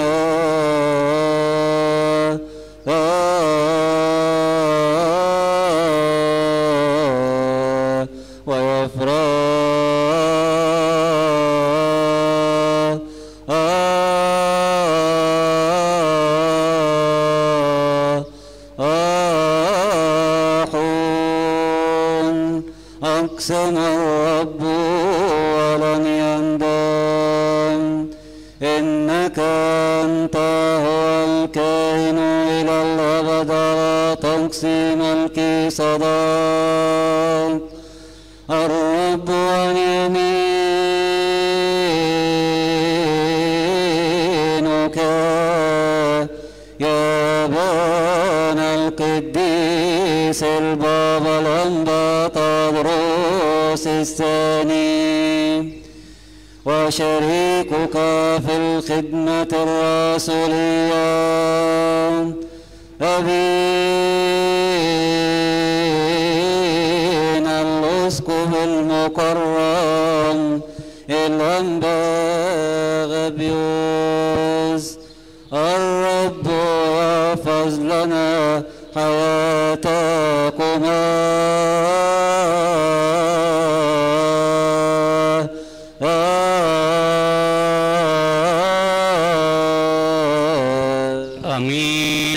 أقسم الرب ولن يندم، إنك أنت هو الكائن إلى الأبد، لا تقسي ملكي صداق. الرب عن يمينك يا بان القديس البابا الأنبا طبروس الثاني، وشريكك في الخدمة الرسولية أبينا الأسقف المكرم الأنبا غبيوس. الرب يحفظ لنا حياتكما. آمين.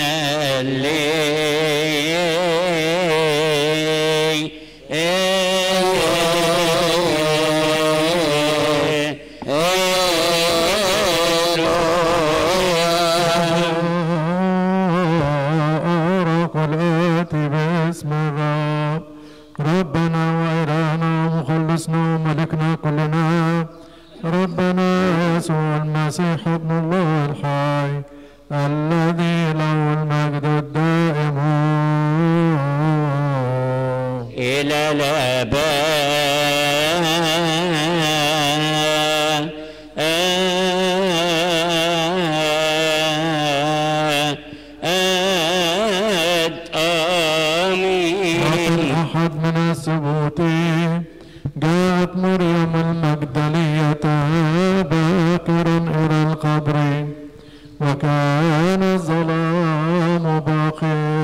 باسم ربنا يسوع المسيح ابن الله الحي الذي له المجد الدائم إلى الآباء آمين. وفي الأحد من السبوت جاءت مريم المجدلية باكرا إلى القبر وكان الظلام باق،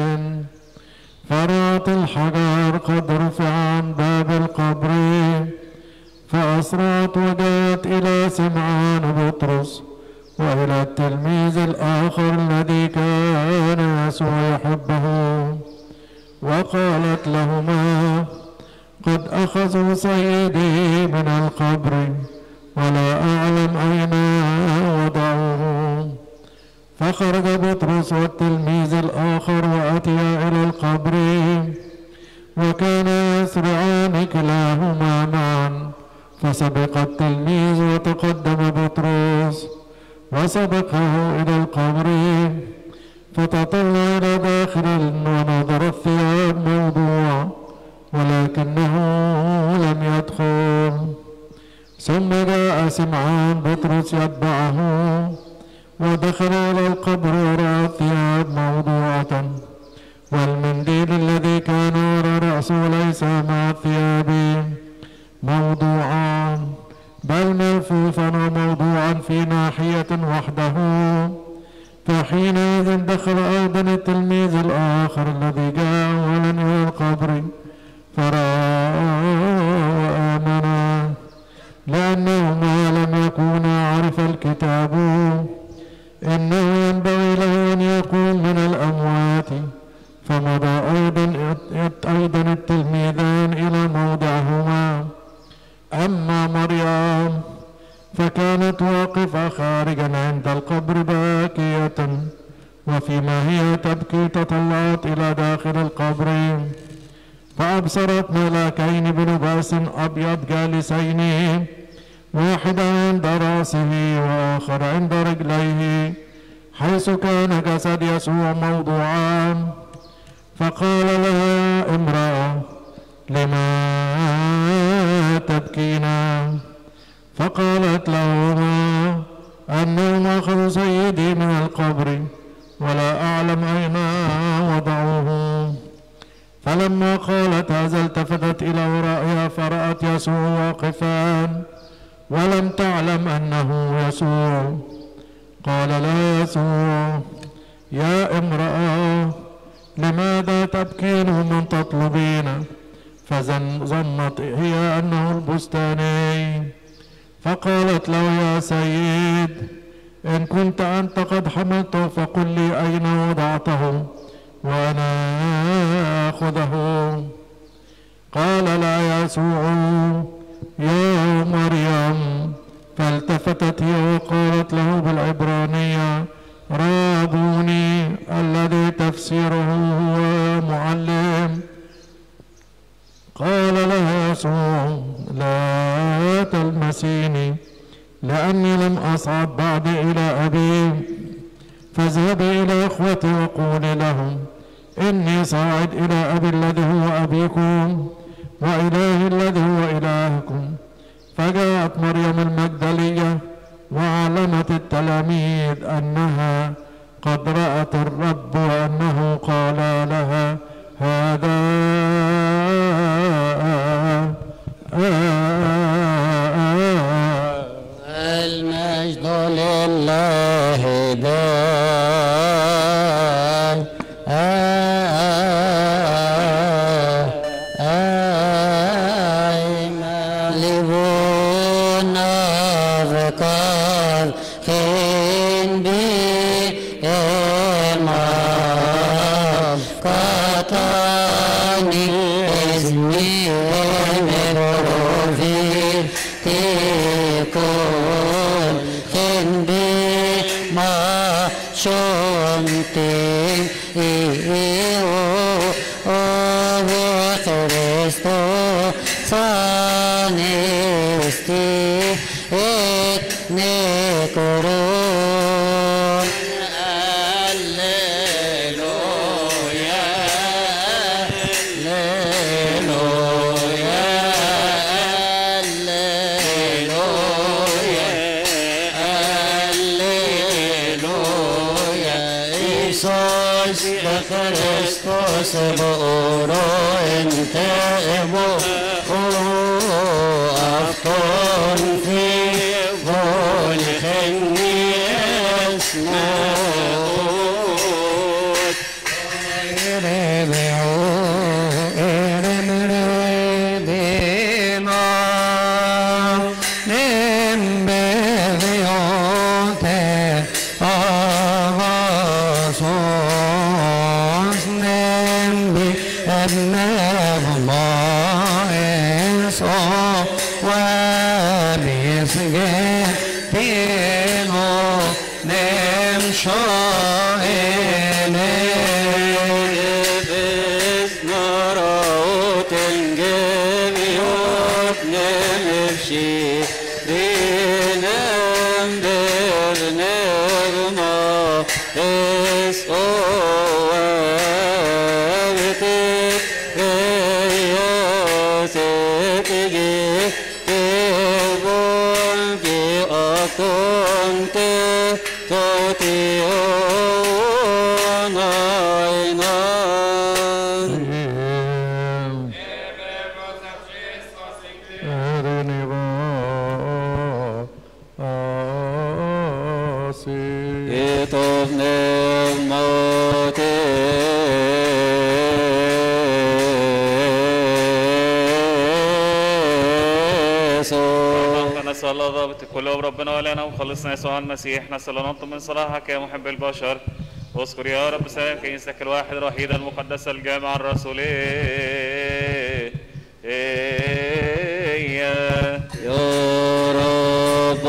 فرأت الحجر قد رفع عن باب القبر، فأسرعت وجاءت إلى سمعان بطرس وإلى التلميذ الآخر الذي كان يسوع يحبه، وقالت لهما: قد أخذوا سيدي من القبر ولا أعلم أين وضعوه. فخرج بطرس والتلميذ الآخر وأتيا إلى القبر، وكانا يسرعان كلاهما معا، فسبق التلميذ وتقدم بطرس وسبقه إلى القبر، فتطلع إلى داخل ونظر الثياب موضوع ولكنه لم يدخل. ثم جاء سمعان بطرس يتبعه ودخل إلى القبر ورأى الثياب موضوعة والمنديل الذي كان وراء رأسه ليس مع الثياب موضوعا بل ملفوفا وموضوعا في ناحية وحده. فحينئذ دخل أيضا التلميذ الآخر الذي جاء أولا إلى القبر فرأى وآمنا، لأنهما لم يكونا عرف الكتاب إنه ينبغي له أن يكون من الأموات. فمضى أيضا التلميذان إلى موضعهما. أما مريم فكانت واقفة خارجا عند القبر باكية، وفيما هي تبكي تطلعت إلى داخل القبر فأبصرت ملاكين بلباس أبيض جالسين، واحدا عند رأسه وآخر عند رجليه حيث كان جسد يسوع موضوعا. فقال لها: امرأة، لما تبكينا؟ فقالت لهما: أنهم أخذوا سيدي من القبر ولا أعلم أين وضعوه. فلما قالت هذا التفتت إلى ورائها فرأت يسوع واقفا ولم تعلم أنه يسوع. قال لها يسوع: يا امرأة، لماذا تبكين من تطلبين؟ فظنت هي أنه البستاني، فقالت له: يا سيد، إن كنت أنت قد حملته فقل لي أين وضعته وأنا آخذه. قال لا يسوع: يا مريم. فالتفتت هي وقالت له بالعبرانية: رابوني، الذي تفسيره هو معلم. قال لها يسوع: لا تلمسيني، لأني لم أصعد بعد إلى أبي. فاذهبي إلى إخوتي وقولي لهم: إني صاعد إلى أبي الذي هو أبيكم وإلهي الذي هو إلهكم. فجاءت مريم المجدلية وعلمت التلاميذ أنها قد رأت الرب وأنه قال لها: هذا المجد لله نكرون هللويا هللويا هللويا إيسوس بكريستوس بورو انت ابو أفطر في بول خني اسموت الله ضابط القلوب ربنا ولنا وخلصنا يسوع المسيح نسأل ونطلب من صلاحك يا محب البشر واذكر يا رب سلام كنيستك الواحد الوحيد المقدسة الجامعة الرسولية يا رب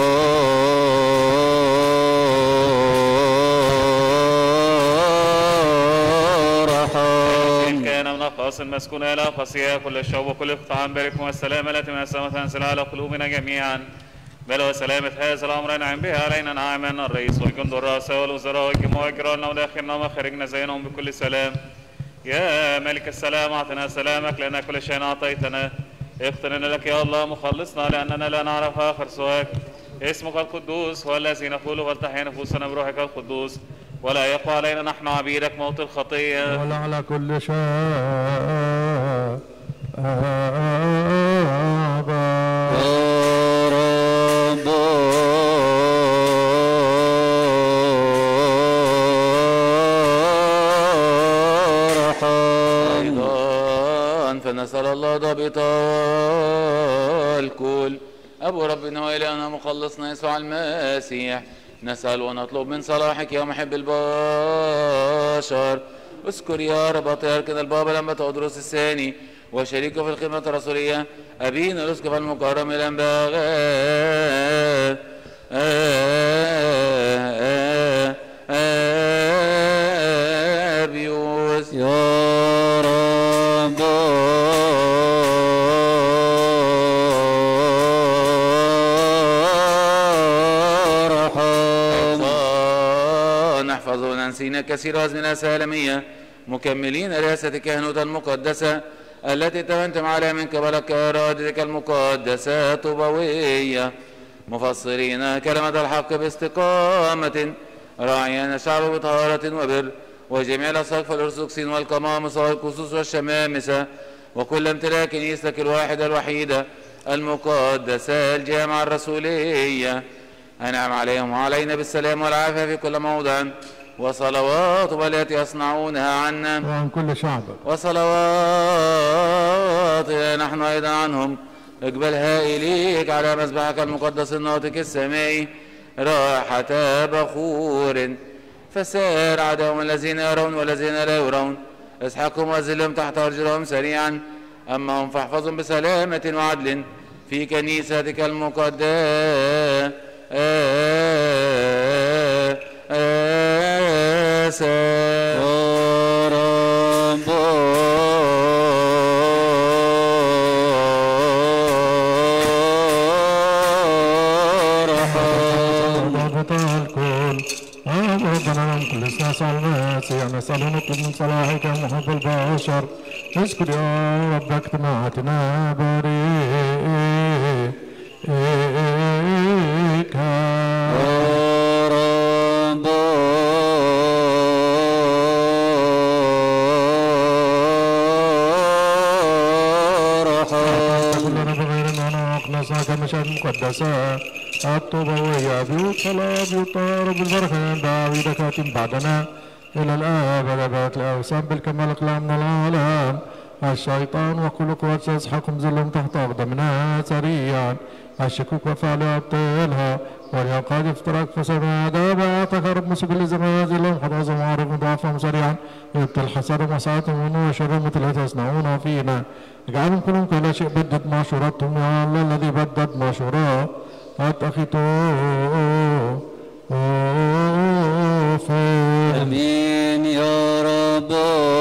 النفس المسكونة إلى قصية كل الشعوب وكل القطعان باركم والسلامة التي من السماء تنزل على قلوبنا جميعا بل وسلامة هذا الأمر نعم بها علينا نعما الرئيس والجند والرؤساء والوزراء والجموع وجيراننا وداخلنا ومخارجنا زينهم بكل سلام يا ملك السلام أعطنا سلامك لأن كل شيء أعطيتنا اغفر لنا لك يا الله مخلصنا لأننا لا نعرف آخر سواك اسمك القدوس هو الذي نقول فلتحيا نفوسنا بروحك القدوس ولا يقوى علينا نحن عبيدك موت الخطية ولا على كل شيء فنسأل الله ضابطا الكل أبو ربنا وإلهنا مخلصنا يسوع المسيح نسأل ونطلب من صلاحك يا محب البشر اذكر يا رب بطريركنا البابا لما تودروس الثاني وشريكه في الخدمة الرسولية أبينا الأسقف المكرم الأنباغي أبيوس يا رب نحفظ وننسينا كثير من السالمية مكملين رئاسة كهنوت المقدسة التي تمنتم عليها من قبلك إرادتك المقدسة طوبوية مفسرين كلمة الحق باستقامة راعيين شعب بطهارة وبر وجميع الأساقفة الأرثوذكسيين والقمامسة والكسوس والشمامسة وكل امتلاك كنيستك الواحدة الوحيدة المقدسة الجامعة الرسولية أنعم عليهم وعلينا بالسلام والعافية في كل موضع وصلواتهم التي يصنعونها عنا وعن كل شعب وصلوات نحن أيضا عنهم اقبلها إليك على مذبحك المقدس الناطق السمائي راحة بخور فسار عداهم الذين يرون والذين لا يرون اسحقهم وذلهم تحت أرجلهم سريعا أما هم فاحفظهم بسلامة وعدل في كنيستك المقدسة مخلصنا المسيح نسأل نطلب من صلاحك محب البشر اذكر يا رب اجتماعاتنا كمشاهد مقدسة الطوبوية بيوت صلاة بيوت طار بالبركة داوود كاتم بعدنا إلى الآب أبات الأوسام بالكمال أقلام من العالم الشيطان وكل قوات سيسحقهم ذلهم تحت أقدامنا سريعا الشكوك وفعل أبطالها واليقاد افتراك فسمع دابا تقرب مسك الزمان ذلهم حضاظ وعارف ضعفهم سريعا يبطل حسد ومساعتهم وشر مثل تصنعون فينا اجعلهم كلهم كل شيء بدد معشوراتهم يا الله الذي بدد معشورات أتخذوا آمين يا رب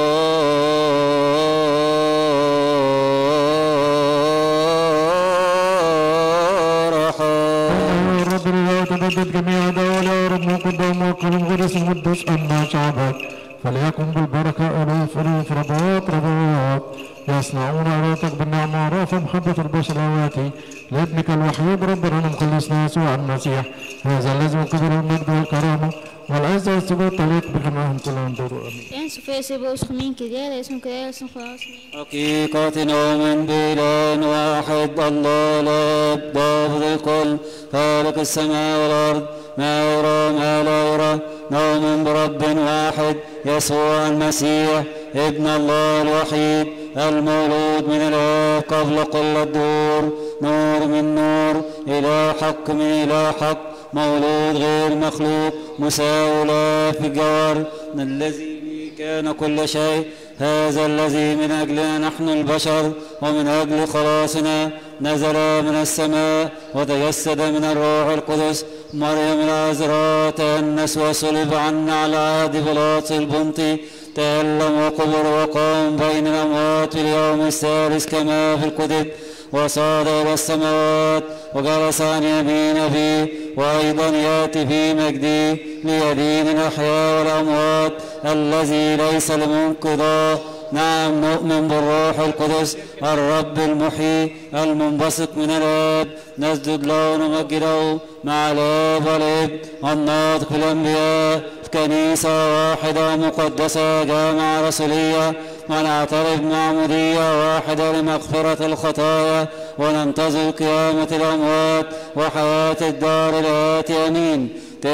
تبدد جميع دول يا رب قدام وقلم غرس المقدس أما شعبك فليكن بالبركة ألوف ألوف رباط يصنعون أراتك بالنعمة عراف محبة البشروات لابنك الوحيد ربنا مخلصنا يسوع المسيح هذا الذي وكبر المجد والكرامة والعزة والسجود تليق بجميعهم كلهم دور آمين. En su fe se busca min كديالة اسم كديالة اسم خلاص حقيقة نؤمن بإله واحد الله الآب ضابط الكل خالق السماء والأرض ما يرى ما لا يرى نؤمن برب واحد يسوع المسيح ابن الله الوحيد المولود من الآب قبل كل الدهور نور من نور إله حق من إله حق مولود غير مخلوق مساوي له في الجوهر الذي به كان كل شيء هذا الذي من أجلنا نحن البشر ومن أجل خلاصنا نزل من السماء وتجسد من الروح القدس مريم العذراء تأنس وصلب عنا على عهد بيلاطس البنطي تألم وقبر وقام بين الأموات في اليوم الثالث كما في الكتب وصعد إلى السماوات وجلس عن يمين أبيه وأيضا يأتي في مجده ليدين الأحياء والأموات الذي ليس لمنقضاه نعم نؤمن بالروح القدس الرب المحيي المنبسط من الآب نسجد له ونمجده مع الآب والابن الناطق بالأنبياء في كنيسة واحدة مقدسة جامعة رسولية ونعترف معمودية واحدة لمغفرة الخطايا وننتظر قيامة الأموات وحياة الدار الآتي آمين.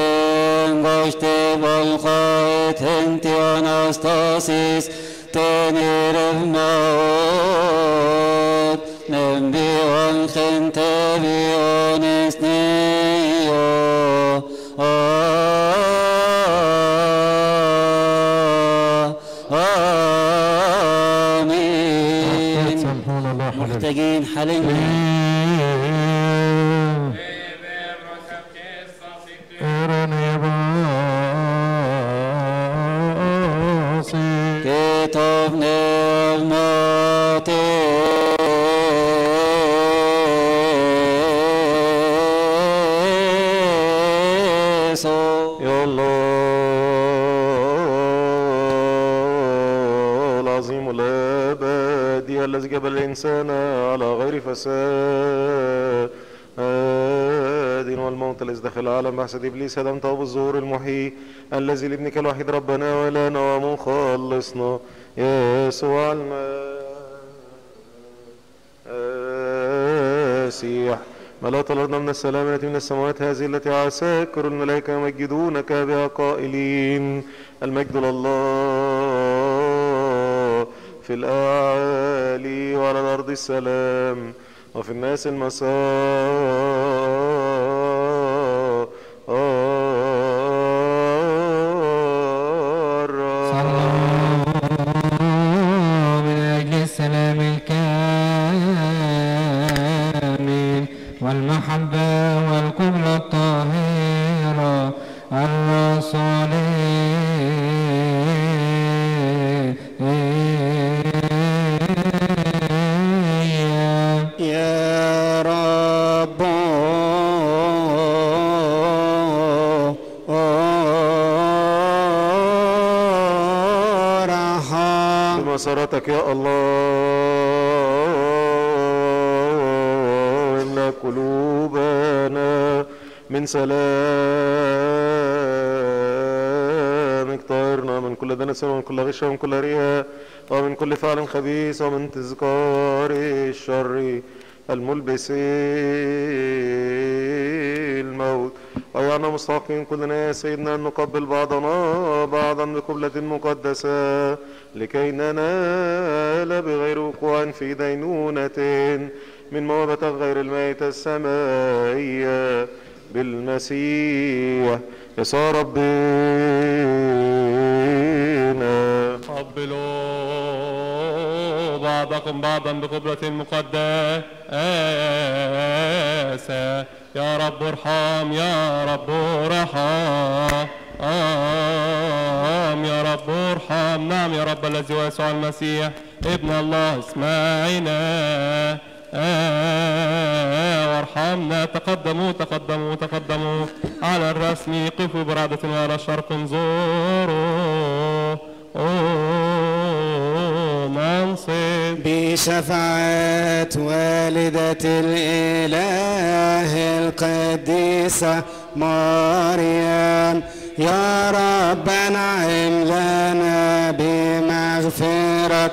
تنغشت بالخيط انت أناستاسيس تنير الموت نبي وانخن تبي ونسنيو آمين. محتاجين حاليا كتاب نعمتي يا الله العظيم الأبدي الذي جبل الإنسان على غير فساد والموت الذي دخل العالم بحسد إبليس هدمته بالظهور المحيي الذي لابنك الوحيد ربنا ولنا ومخلصنا يسوع المسيح ملأت الأرض من السلام التي من السماوات هذه التي عساكر الملائكة يمجدونك بها قائلين المجد لله في الأعالي وعلى الأرض السلام وفي الناس المسار من أجل السلام الكامل والمحبة والقبلة الطاهرة الصالحة يا رب بصرتك يا الله، املأ قلوبنا من سلامك، طهرنا من كل دنس ومن كل غش ومن كل رياء ومن كل فعل خبيث ومن تذكار الشر الملبس الموت. أيعنا مستحقين كلنا يا سيدنا أن نقبل بعضنا بعضا بقبلة مقدسة لكي ننال بغير وقوع في دينونة من موهبة غير الميتة السمائية بالمسيح يسوع ربنا. قبلوا بعضكم بعضا بقبلة مقدسة. يا رب ارحم، يا رب ارحم، يا رب ارحم. نعم يا رب الذي هو يسوع المسيح ابن الله اسمعنا وارحمنا. تقدموا تقدموا تقدموا على الرسم، قفوا برعدة وعلى الشرق انظروا منصب بشفاعة والدة الإله القديسة مريم يا رب انعم لنا بمغفرة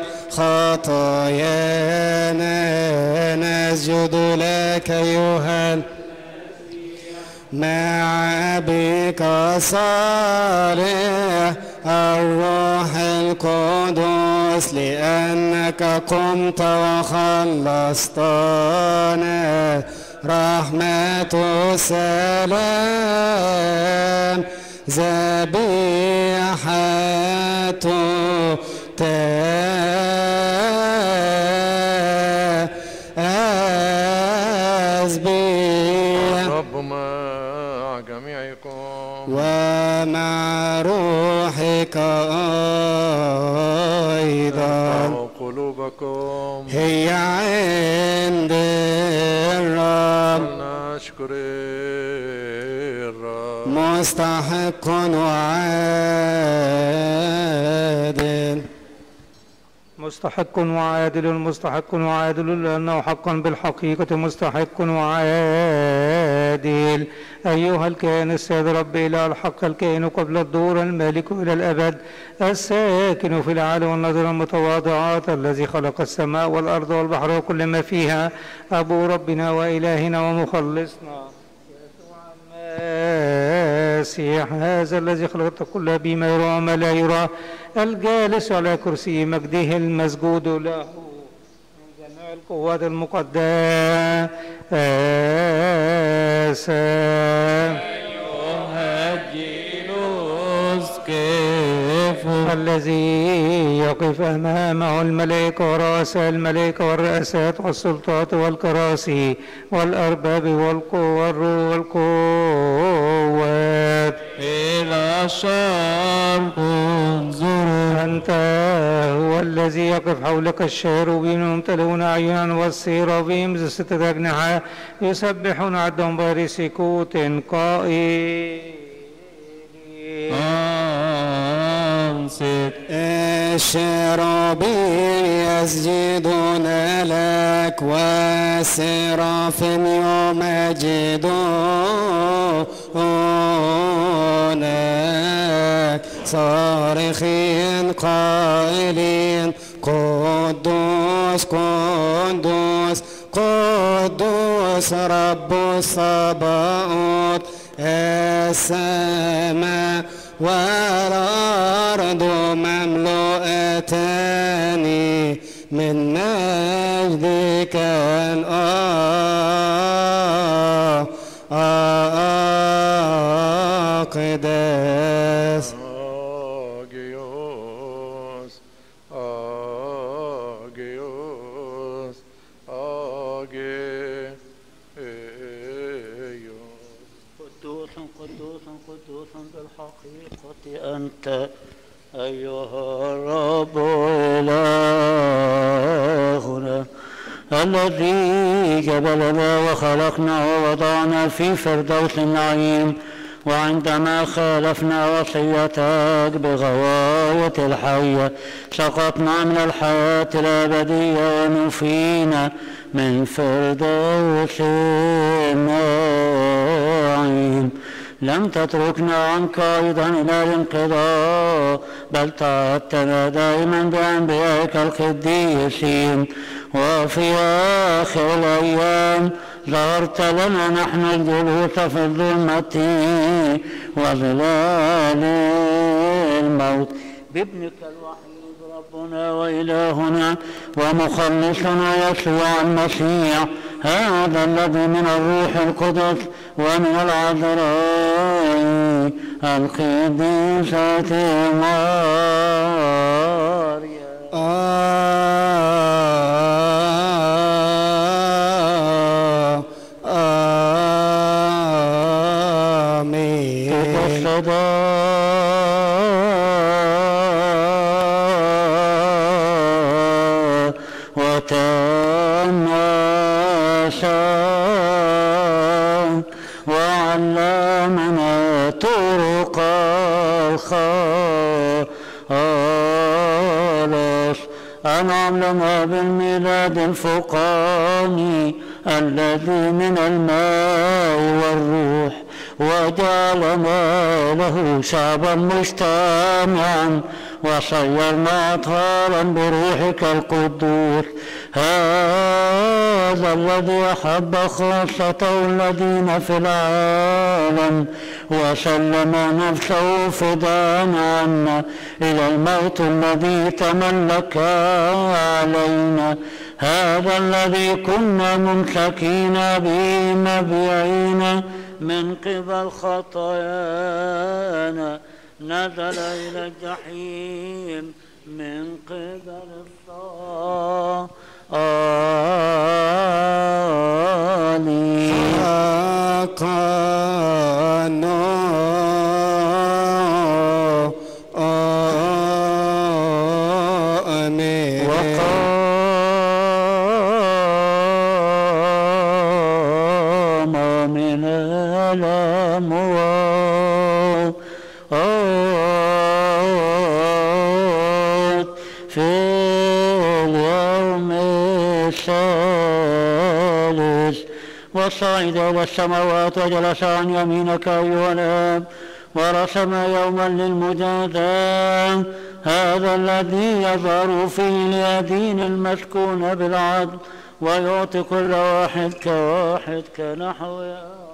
خطايانا، نسجد لك أيها مع بك صالح الروح القدس، لأنك قمت وخلصتنا. رحمة السلام ذبيحة تسبيح رب مع جميعكم ومع روحك أيضا. قلوبكم هي عند الرب، نشكر الرب. مستحق وعادل، مستحق وعادل، مستحق وعادل، لأنه حقا بالحقيقة مستحق وعادل. أيها الكائن السيد رب إله الحق، الكائن قبل الدور، المالك إلى الأبد، الساكن في العالي والنظر المتواضعات، الذي خلق السماء والأرض والبحر وكل ما فيها، أبو ربنا وإلهنا ومخلصنا المسيح، هذا الذي خلق كل بما يرى وما لا يرى، الجالس على كرسي مجده، المسجود له من جميع القوات المقدسة. الذي يقف أمامه الملائكة ورؤساء الملائكة والرئاسات والسلطات والكراسي والأرباب والقوات إلى الشرق انظروا. أنت هو الذي يقف حولك الشاروبين يمتلئون أعينا والسيرافيم ذو 6 أجنحة يسبحون عدهم بغير سكوت قائلين الشرابين يسجدون لك والسرافين يمجدونك صارخين قائلين قدوس قدوس قدوس رب الصباؤوت. السماء والأرض مملوءتان من مجدك الأقدس. بالحقيقة أنت أيها الرب إلهنا الذي جبلنا وخلقنا ووضعنا في فردوس النعيم وعندما خالفنا وصيتك بغواية الحية سقطنا من الحياة الأبدية ونفينا من فردوس النعيم. لم تتركنا عنك أيضا إلى الانقضاء، بل تعهدتنا دائما بأنبيائك القديسين، وفي آخر الأيام ظهرت لنا نحن الجلوس في الظلمة وظلال الموت بابنك الوحيد ربنا وإلهنا ومخلصنا يسوع المسيح، هذا الذي من الروح القدس ومن العذراء القديسة مريم. وعلمنا طرق الخلاص. أنعم لنا بالميلاد الفوقاني الذي من الماء والروح، وجعلنا له شعبا مجتمعا وصيرنا أطهارا بروحك القدوس. هذا الذي أحب خاصته الذين في العالم وسلم نفسه فداء عنا إلى الموت الذي تملك علينا. هذا الذي كنا ممسكين به مبيعين من قبل خطايانا نزل إلى الجحيم من قبل الضالين. وقام من الأموات في اليوم الثالث، وصعد إلى السماوات وجلس عن يمينك أيها الآب، ورسم يوما للمجازاة. هذا الذي يظهر فيه اليدين المسكون بالعدل ويعطي كل واحد كواحد كنحو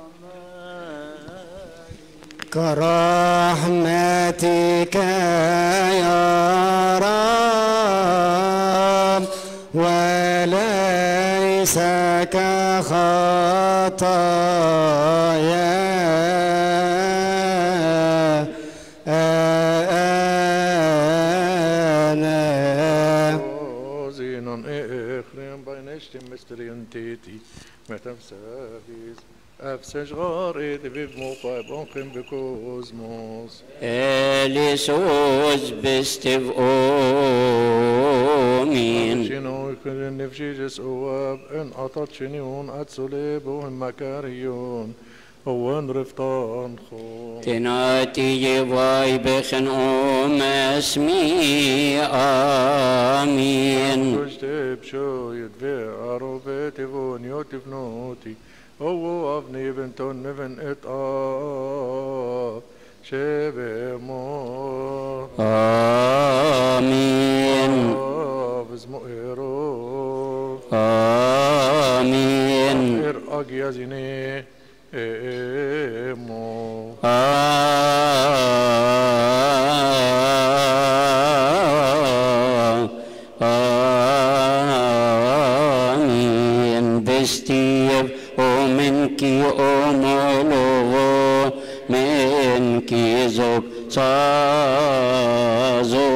كرحمتك يا رب وليس كخطايا Elisos bestev omin. شنو كل النفجيجس أواب إن أطتشنيون أتسليبهم مكاريون هون رفطان خو تناتي جواي بخن اسمي آمين. تجتب شو يدفع عروبتي فون يوتي فنوتي هو أبني بنتون نفن إطاق شبه مو آمين. آمين. أجيزني إمو آمين. بستيب ومنك أمولو منك زوج صازو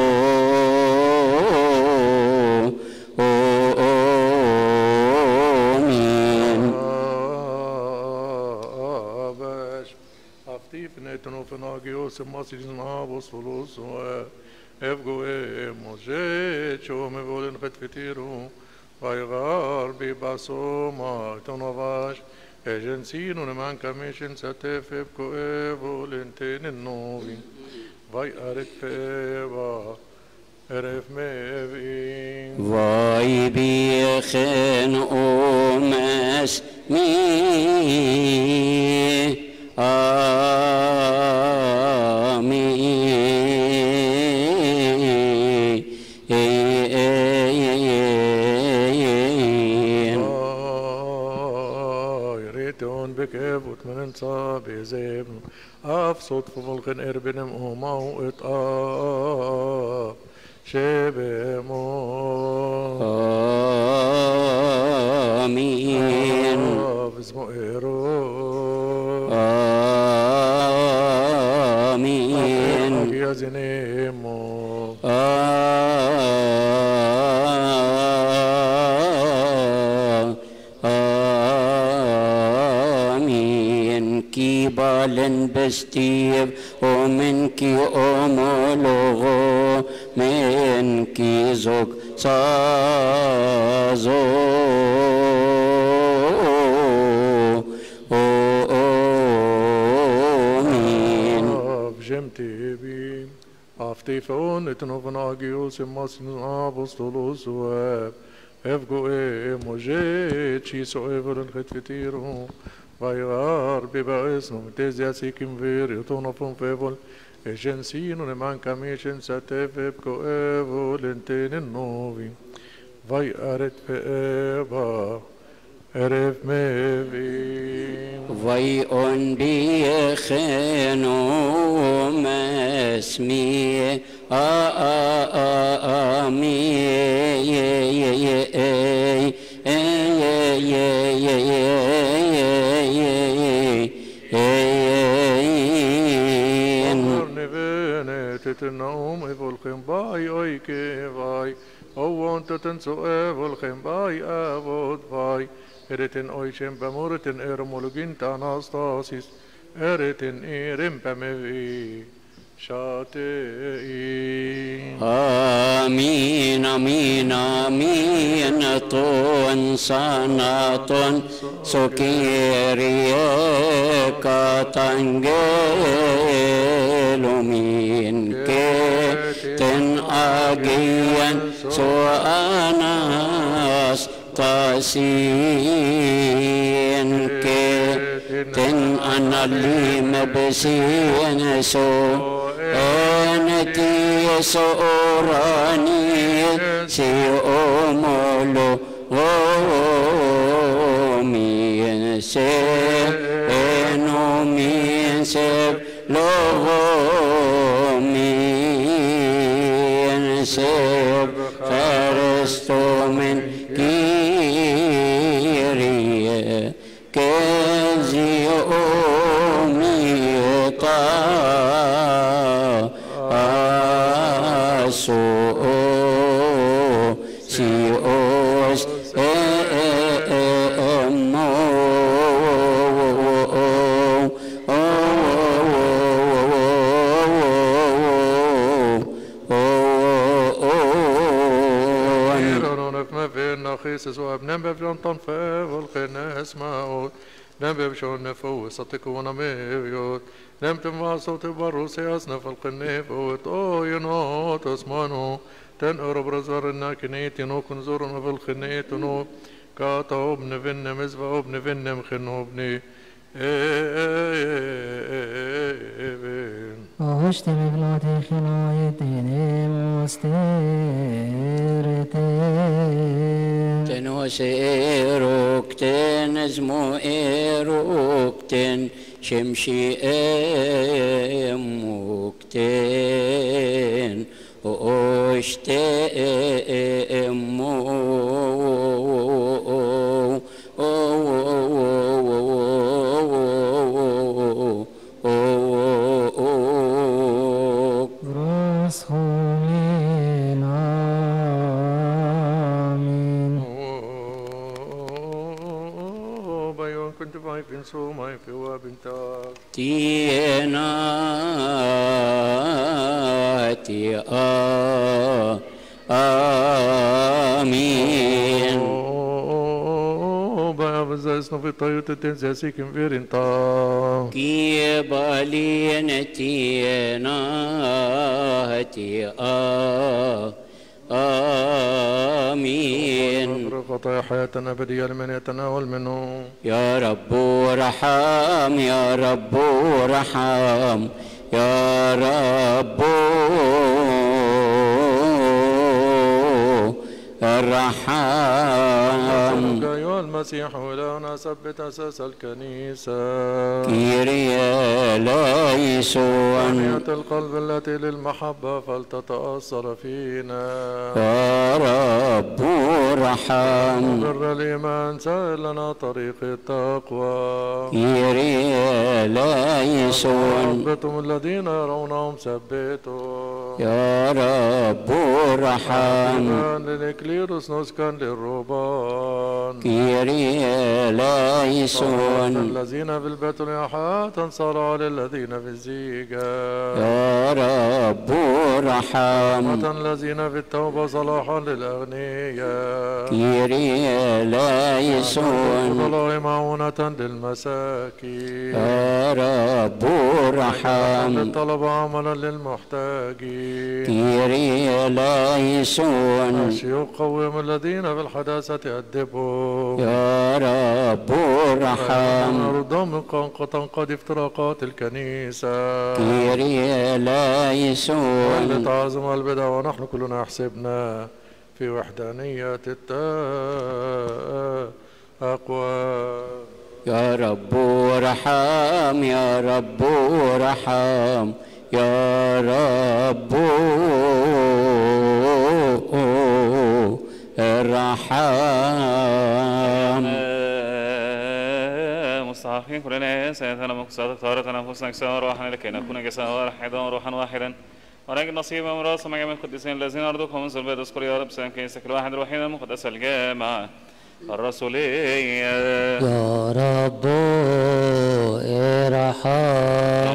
Φενάγιος εμάς νάβος φολούς εύγω εμοζέ με βόλεν πετφετήρου βαϊγάρ μπιμπασόμα τον αβάς Egensin und man kamischen satef koevo lenten novi. Vai aret peva. Eref mevin. Vai bichen omes mi. Bekevut men sa bezeben afsot volgen erbenem omau et a shebemo amin avzmoero amin yazinemo balen bestiv och menki omologo menki zog sazo amin avjemti bi aftifon etnovan agios masin apostolos web evgo moje chi so everen khetfetiru Vaivar bibaesnum tesiasikim viriotonopum fevol egensinum ne manca mischen satefeb coevo lentenen novi vai aret peeva eref mevim vai on biechenu mesmi Naum evolchem bai oike vai Owanteten so evolchem bai avod vai Ereten oichem bamureten eromologin anastasis Ereten erem pamevi Shatei Amin, amin, amin Ton sanaton Sokirie katangelumin Ten agian so anastasin Ten analim besin so Eneti so orani si omolo min se enomin se logo min se faristomen kirie kezi omita so si os Jesus och nämber fronton för volkenes maot nämber schon nefos att kunna med jot nämtem var så till baroseas nefalkne fot o yonot osmano ten orobrazarna knet no kunzurna volknet no kata obne venne mezva obne venne mkhnobni وهشت ببلادي خلايتيني مستيرتين تنوسيروكتن ازموئروكتن شمشي اموكتن واشتئمو So my fiwa binta Tiena tia amin Baya vazas no في الطيوت التنساسي كم فيرنتا كي بالي نتيناهتي آمين. خطايا حياتنا أبدية لمن يتناول منه. يا رب رحم يا رب رحم يا رب الرحم. أيها المسيح إلهنا ثبت أساس الكنيسة. كيريا لايسون. حمية القلب التي للمحبة فلتتأثر فينا. يا رب رحم. بر الإيمان سهل لنا طريق التقوى. كيريا لايسون. ثبتهم الذين يرونهم ثبتوا. يا رب رحم. للإكليروس نسكن للرهبان. كيريا لايسون. الذين في البتوليحات صاروا للذين في الزيجة. يا رب رحم. الذين في التوبة صلاحا للأغنياء. كيريا لايسون. الله معونة للمساكين. يا رب رحم. للطلب عملا للمحتاجين. كيريا لايسون. الشيوخ قوم الذين في الحداثة أدبهم. يا رب رحم. نردهم من قد افتراقات الكنيسة. كيريا لايسون. لتعظم البدع ونحن كلنا حسبنا في وحدانية التقوى. يا رب رحم يا رب رحم يا رب الرحم. مستحقين كلنا سيدنا مقصود طهارة أنفسنا أجسام وروحنا لكي نكون جسدا واحدا وروحا واحدا ونجد نصيبا من رأس مجامع القديسين الذين أرضوكم من صلبات اذكر يا رب سلام كنيستك الواحد الوحيد المقدس الجامع الرسولية. يا رب ارحم.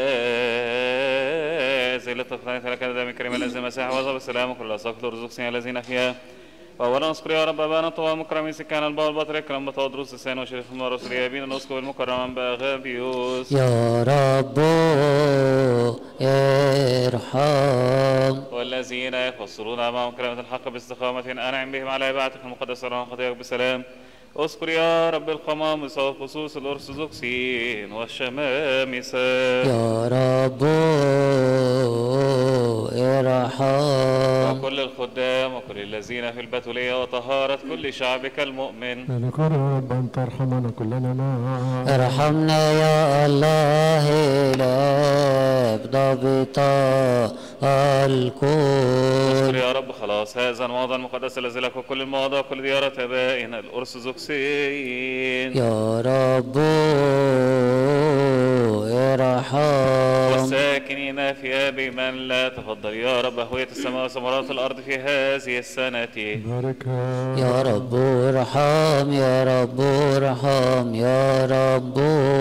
زي لطفنا لك دام كريم الذي المسيح وظب السلام وكل أساق الرزق سنين الذين فيها. وأولا نذكر يا رب أبانا طوى مكرمين سكان الباب البطر يكرم بتوضروس السين وشريف المرسل يابين نسكو المكرم بأغابيوس. يا رب ارحم. والذين يفسرون معهم كلمة الحق باستقامة أنعم بهم على عبادتك المقدسة وخطيئك بسلام. اذكر يا رب القمامسة والخصوص الأرثوذكسيين والشمامسة. يا رب ارحم. وكل الخدام وكل الذين في البتولية وطهارة كل شعبك المؤمن. نذكر يا رب أن ترحمنا كلنا معا. ارحمنا يا الله الآب ضابط الكل. اذكر يا رب خلاص هذا الموضع المقدس الذي لك وكل المواضع وكل ديارة آبائنا الأرثوذكسيين. يا رب ارحم. والساكنين في بمن لا تفضل يا رب هوية السماء وثمرات الأرض في هذه السنة. باركها يا رب ارحم يا رب ارحم يا رب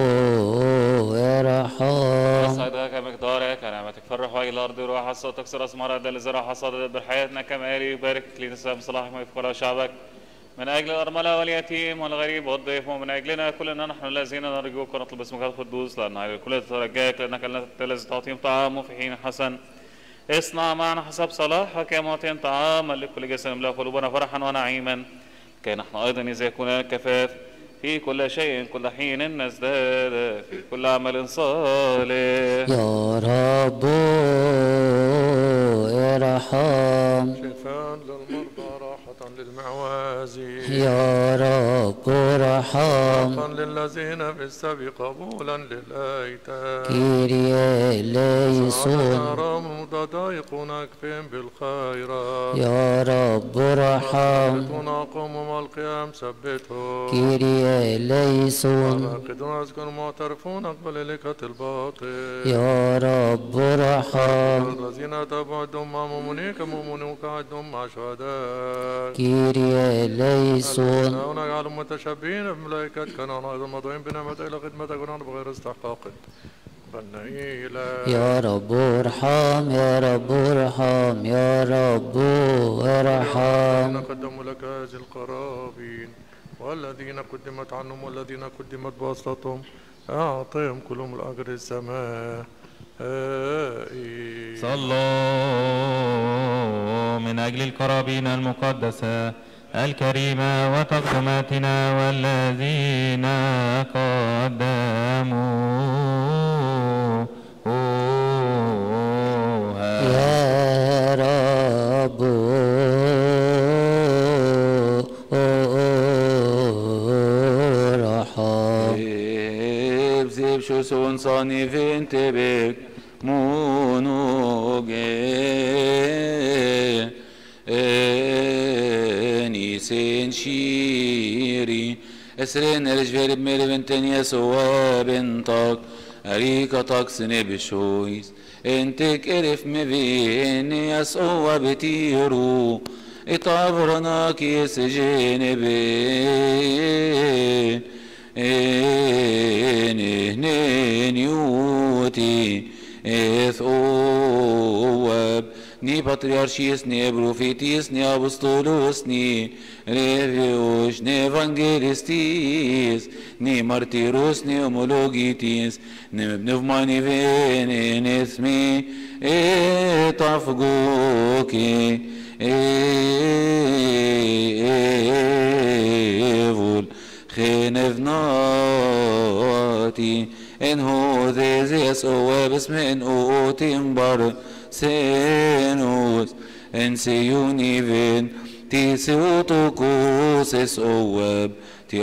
ارحم. أسعدك مقدارك نعمتك فرح وجه الأرض روح حصاد تكسر أسمار الدل زرع حصاد دبر حياتنا كما يبارك لنا بصلاحك ويفقر شعبك من أجل الأرملة واليتيم والغريب والضيف ومن أجلنا كلنا نحن الذين نرجوك ونطلب اسمك القدوس لأن على الكل ترجاك لأنك الذي تعطيهم طعام في حين حسن. اصنع معنا حسب صلاحك يا معطين طعاما لكل جسد املأ قلوبنا فرحا ونعيما كي نحن أيضا إذا يكون كفاف في كل شيء كل حين نزداد في كل عمل صالح. يا رب ارحم. شفاء للمرضى راحة للمعوازي. يا رب ارحم. حقا للذين في السبي قبولا للأيتام. كيريا ليسون. أرام متضايقون أكفهم بالخيرات. يا رب ارحم. تناقم والقيام ثبتهم. كيريا ليسون. راقدون أذكر معترفون أقبل إليك الباطل. يا رب ارحم. الذين تبعدهم مع مؤمنيك مؤمنون قعدهم مع شهداء. كيريا ليسون. ونجعل متشبهين بملائكتك نحن أيضا مدعوين بنعمتك إلى خدمتك ونحن بغير استحقاق. يا رب ارحم يا رب ارحم يا رب ارحم. قدموا لك هذه القرابين والذين قدمت عنهم والذين قدمت بواسطتهم أعطيهم كلهم الأجر السماء. صلوا من أجل القرابين المقدسة الكريمة وتقدماتنا والذين قدموها يا رب شوسون صاني فين تبك مونوجي نيسين شيري اسرين رجفير بميري بنتن يسوى بنتك أريكتك سنبشويس انتك ارف مبين يسوى بتيرو اتعبرناك يسجين بين نهنين يوتي اثواب ني بطريرشيس ني بروفيتيس ني ابسطولوس ني ريفيوش ني فانجيليستيس ني مارتيروس ني امولوجيتيس ني بنفماني فين اسمي اتفقوكي ايفول خنفناتي ان هو ذيزيس او باسم ان او تنبر سينوس ان سيوني فين تي سيوتوكوس اس اواب تي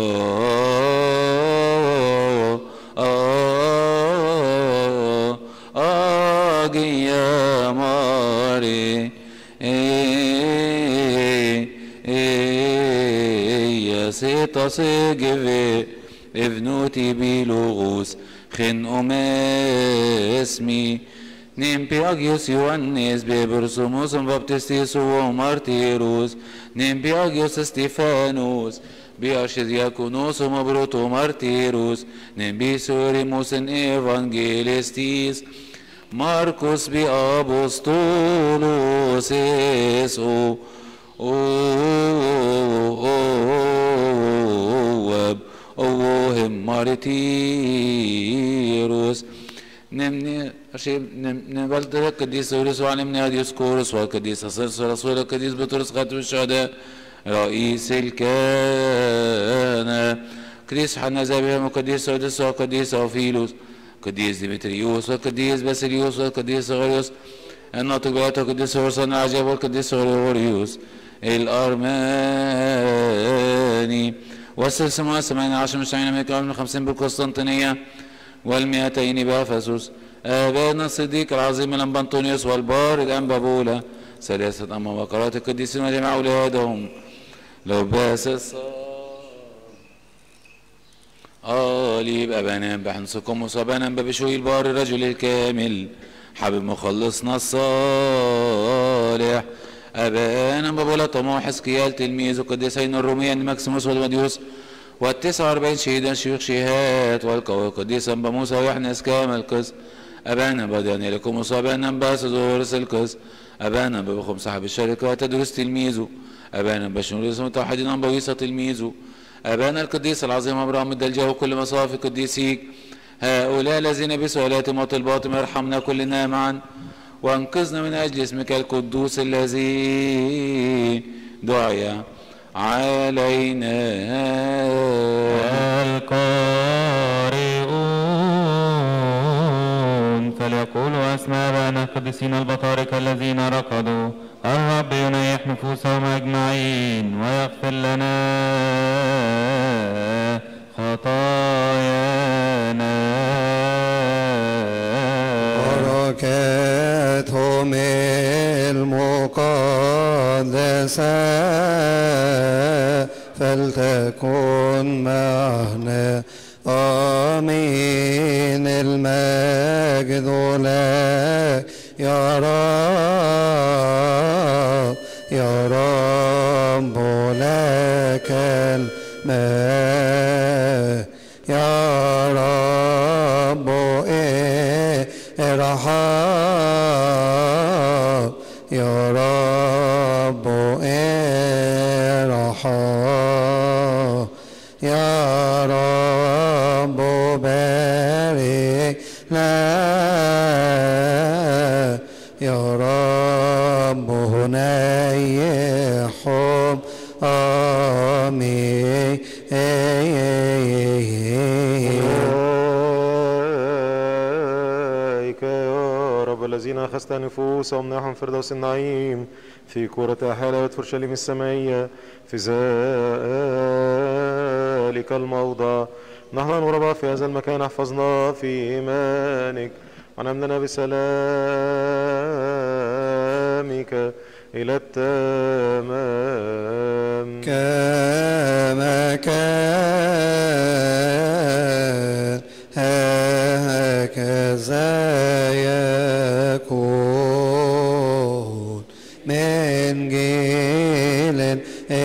اجي يا ماري سيتا سيجفي ابنوتي بيلوغوس خن اسمي نيمبياجيوس يوانيس ببرسوموس بابتستيس ومارتيروس نيمبياجيوس استيفانوس بيارشدياكونوس ومبروتو مارتيروس نيمبيسوريموس ايفانجيليستيس ماركوس بأبوستولوس اسو اوهم مارتيروس نمني نبلت القديس يورس وعلمني هديوس كورس والقديس أسرس ورسول القديس بطرس خاتم الشهداء رئيس الكهنة قديس حنا زابيهم وقديس سودس وقديس أوفيلوس قديس ديمتريوس وقديس باسيليوس وقديس غريوس الناطق بيات وقديس هورسان العجيب والقديس غريغوريوس الأرماني والسلسمة 18 مشاعين من 50 بالقسطنطينية وال200 بأفسس آبائنا الصديق العظيم الأنبنطونيوس والبار الأنبابولة ثلاثة أمام بقرات القديسين وجميع أولادهم لو باس آليب أبانا بحنسكم وصبانا ببشوي البار الرجل الكامل حبيب مخلصنا الصالح أبانا بابولا طموح حسكيال تلميذ القديسين الروميين ماكسيموس والمديوس وال49 شهيدا شيوخ شيهات والقوي قديسا بموسى ويحنس كامل قس أبانا بداني لكم وصابانا باسدورس القس أبانا ببخم صاحب الشركة تدرس تلميذه أبانا بشنورس متوحدين بويسة تلميذه أبانا القديس العظيم أبراهام الدلجة وكل مصافي قديسيك هؤلاء الذين بسؤالاتهم وطلباتهم ارحمنا كلنا معا وانقذنا من أجل اسمك القدوس الذي دعي علينا القارئون فليقولوا أسماء أبائنا القديسين البطاركة الذين رقدوا الرب ينيح نفوسهم أجمعين ويغفر لنا خطايانا بركاتهم المقدسة فلتكن معنا آمين المجد لك يا رب يا رب لك المجد يا رب ارحم يا رب ارحم يا رب هنيحهم آمين. يا رب الذين أخذت نفوسهم نحن فردوس النعيم في كرة حلاوة أورشليم السمائية في ذلك الموضع. نحن الغرباء في هذا المكان احفظنا في إيمانك ونملنا بسلامك إلى التمام. كما كان هكذا يكون من جيل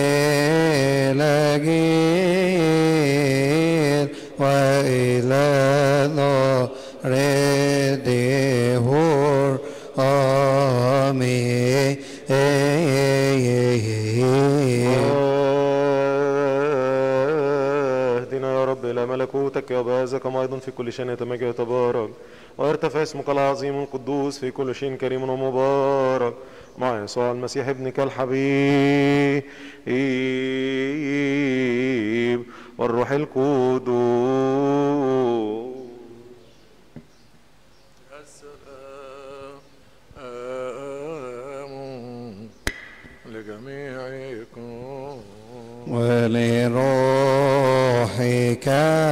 إلى جيل وإلى دار الدهور آمين. اهدنا يا رب إلى ملكوتك يا أبا كما أيضا في كل شيء يتمجد ويتبارك ويرتفع اسمك العظيم القدوس في كل شيء كريم ومبارك مع يسوع المسيح ابنك الحبيب والروح القدوس. لجميعكم ولروحك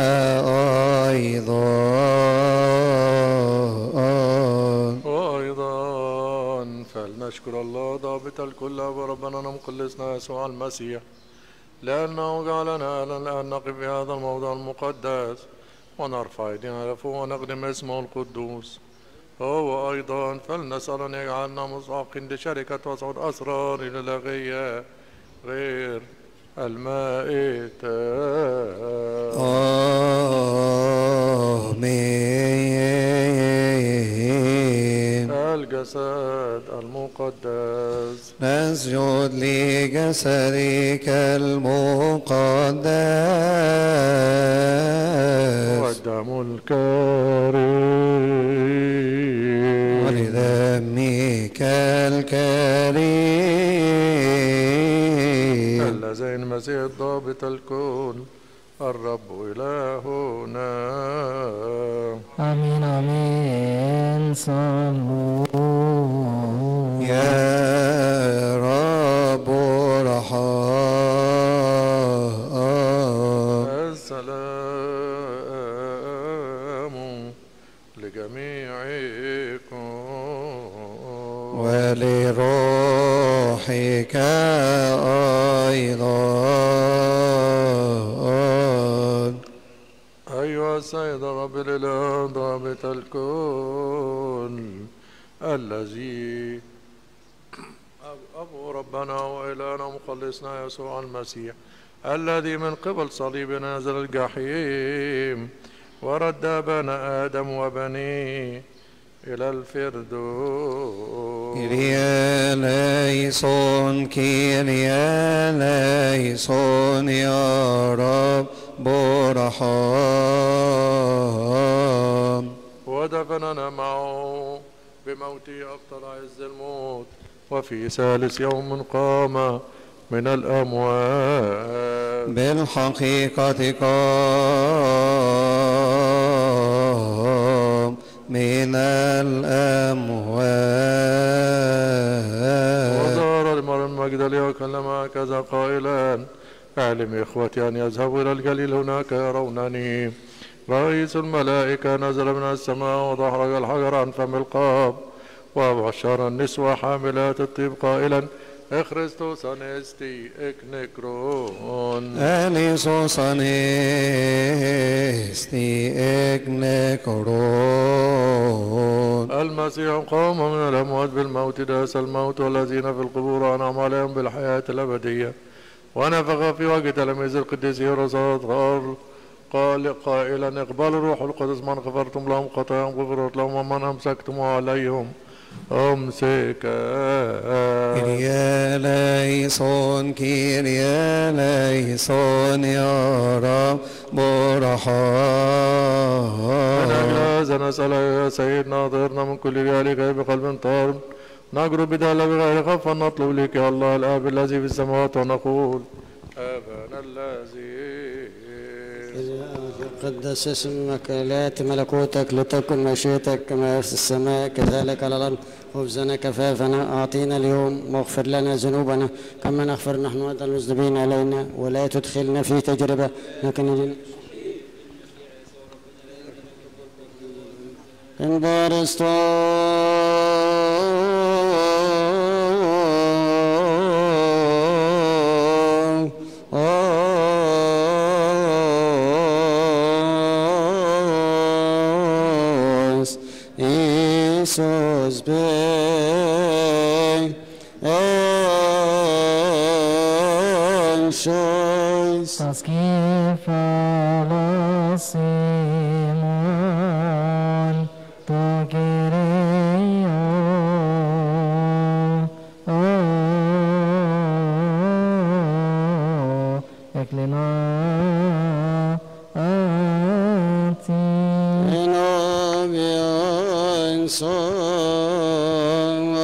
وأيضا فلنشكر الله ضابط الكل وربنا مخلصنا يسوع المسيح لأنه جعلنا الآن نقف في هذا الموضع المقدس ونرفع ايدينا لفوق ونخدم اسمه القدوس. هو أيضا فلنسأل أن يجعلنا مستحقين لشركة وصعود أسرار الإلهية غير المائتة. آمين. الجسد المقدس نسجد لجسدك المقدس والدم الكريم ولدمك الكريم اللذين المسيح الضابط الكون الرب إلهنا. آمين آمين. صلوا يا رب ارحم. السلام لجميعكم ولروحك أيضا. أيها السيد الرب الإله ضابط الكون الذي أبو ربنا وإلهنا مخلصنا يسوع المسيح الذي من قبل صليب نزل الجحيم ورد أبانا آدم وبنيه إلى الفردوس. كيريا ليسون كيريا ليسون يا رب ارحم. ودفننا معه بموته أبطل عز الموت وفي ثالث يوم قام من الأموات. بالحقيقة قام من الأموات. وظهر لمريم المجدلية وكلم هكذا قائلا أعلم إخوتي أن يذهبوا إلى الجليل هناك يرونني. رئيس الملائكة نزل من السماء وضحرج الحجر عن فم القاب وبشر النسوة حاملات الطيب قائلا اخريستوس انستي اكنكرون. اليسوس انستي اكنكرون. المسيح قام من الأموات بالموت داس الموت والذين في القبور أنعم عليهم بالحياة الأبدية ونفخ في وجه تلاميذ القديسين رسالة قال قائلا اقبلوا الروح القدس من غفرتم لهم خطاياهم غفرت لهم ومن أمسكتم عليهم أمسكا كيريا ليسون كيريا ليسون يا رب برحام. نسأل يا سيدنا ظهرنا من كل ريالك بقلب طارم نقرب بدالة بغير خوف نطلب لك يا الله الآب الذي في السماوات ونقول أبانا الذي قدس اسمك ليأتي ملكوتك لتكن مشيئتك كما في السماء كذلك على الأرض. خبزنا كفافنا أعطينا اليوم واغفر لنا ذنوبنا كما نغفر نحن أيضا المذنبين علينا ولا تدخلنا في تجربة لكن إن Jesus be anxious. Simon, Togereyo, Eklina, Ati, Enobian song,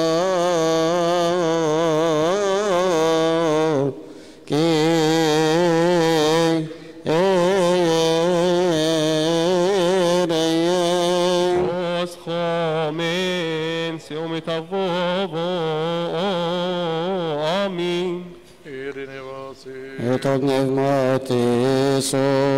Τον πνευματίσο.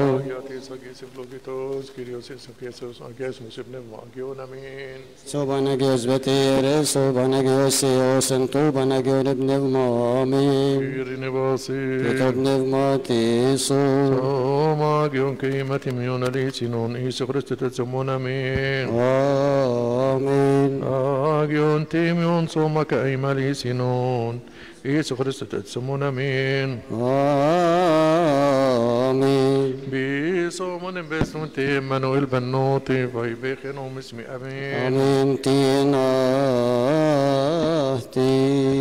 Σω Παναγιος Βετήρες, σω Παναγιος Υιός, εν του Παναγιών πνεύμα, αμήν. Και τον πνευματίσο. Σώμα Αγιών και ηματιμιών αλήθινων, Ιησού Χριστέ τετσομών, αμήν. Αμήν. Αγιών τίμιων σώμα και αλήθινων, Ιησού Χριστέ τετσομών, αμήν. آمين بصوم باسمتي منويل بنوتي فيبخنهم اسمي امين آمين تيناتي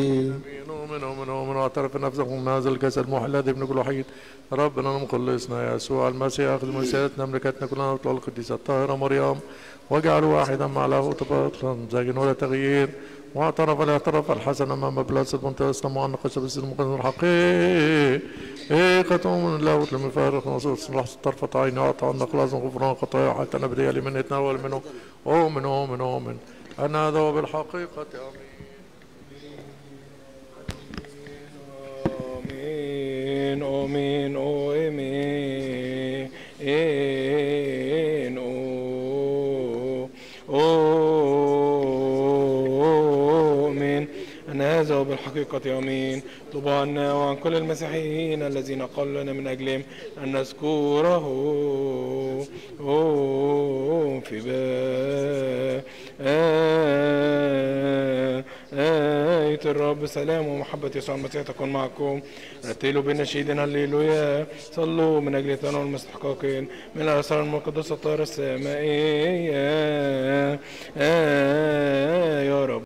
من واعترف نفسكم من هذا الجسد محلى ابن كل وحيد ربنا مخلصنا يسوع المسيح اخذ من سيادتنا مملكتنا كلنا نطلع القديسه الطاهره مريم واجعلوا واحدا مع له طبقا زاجن ولا تغيير واعترف الاعتراف الحسن امام بلاد بنت اسلم وان قصه بالسلم المقدس الحقيقه من الله لم يفارق نصوص طرفه عين اعطى عنا خلاص غفران خطايا حتى نبدي لمن يتناول منه اؤمن اؤمن اؤمن ان هذا هو بالحقيقه امين آمين آمين آمين أن هذا هو بالحقيقة آمين. طوبى عنا وعن كل المسيحيين الذين قالوا لنا من أجلهم أن نذكره في آية الرب. سلام ومحبة يسوع المسيح تكون معكم. رتلوا بالنشيد هللويا. صلوا من أجل تنال المستحقين من الأسرار المقدسة الطاهرة السمائية يا رب.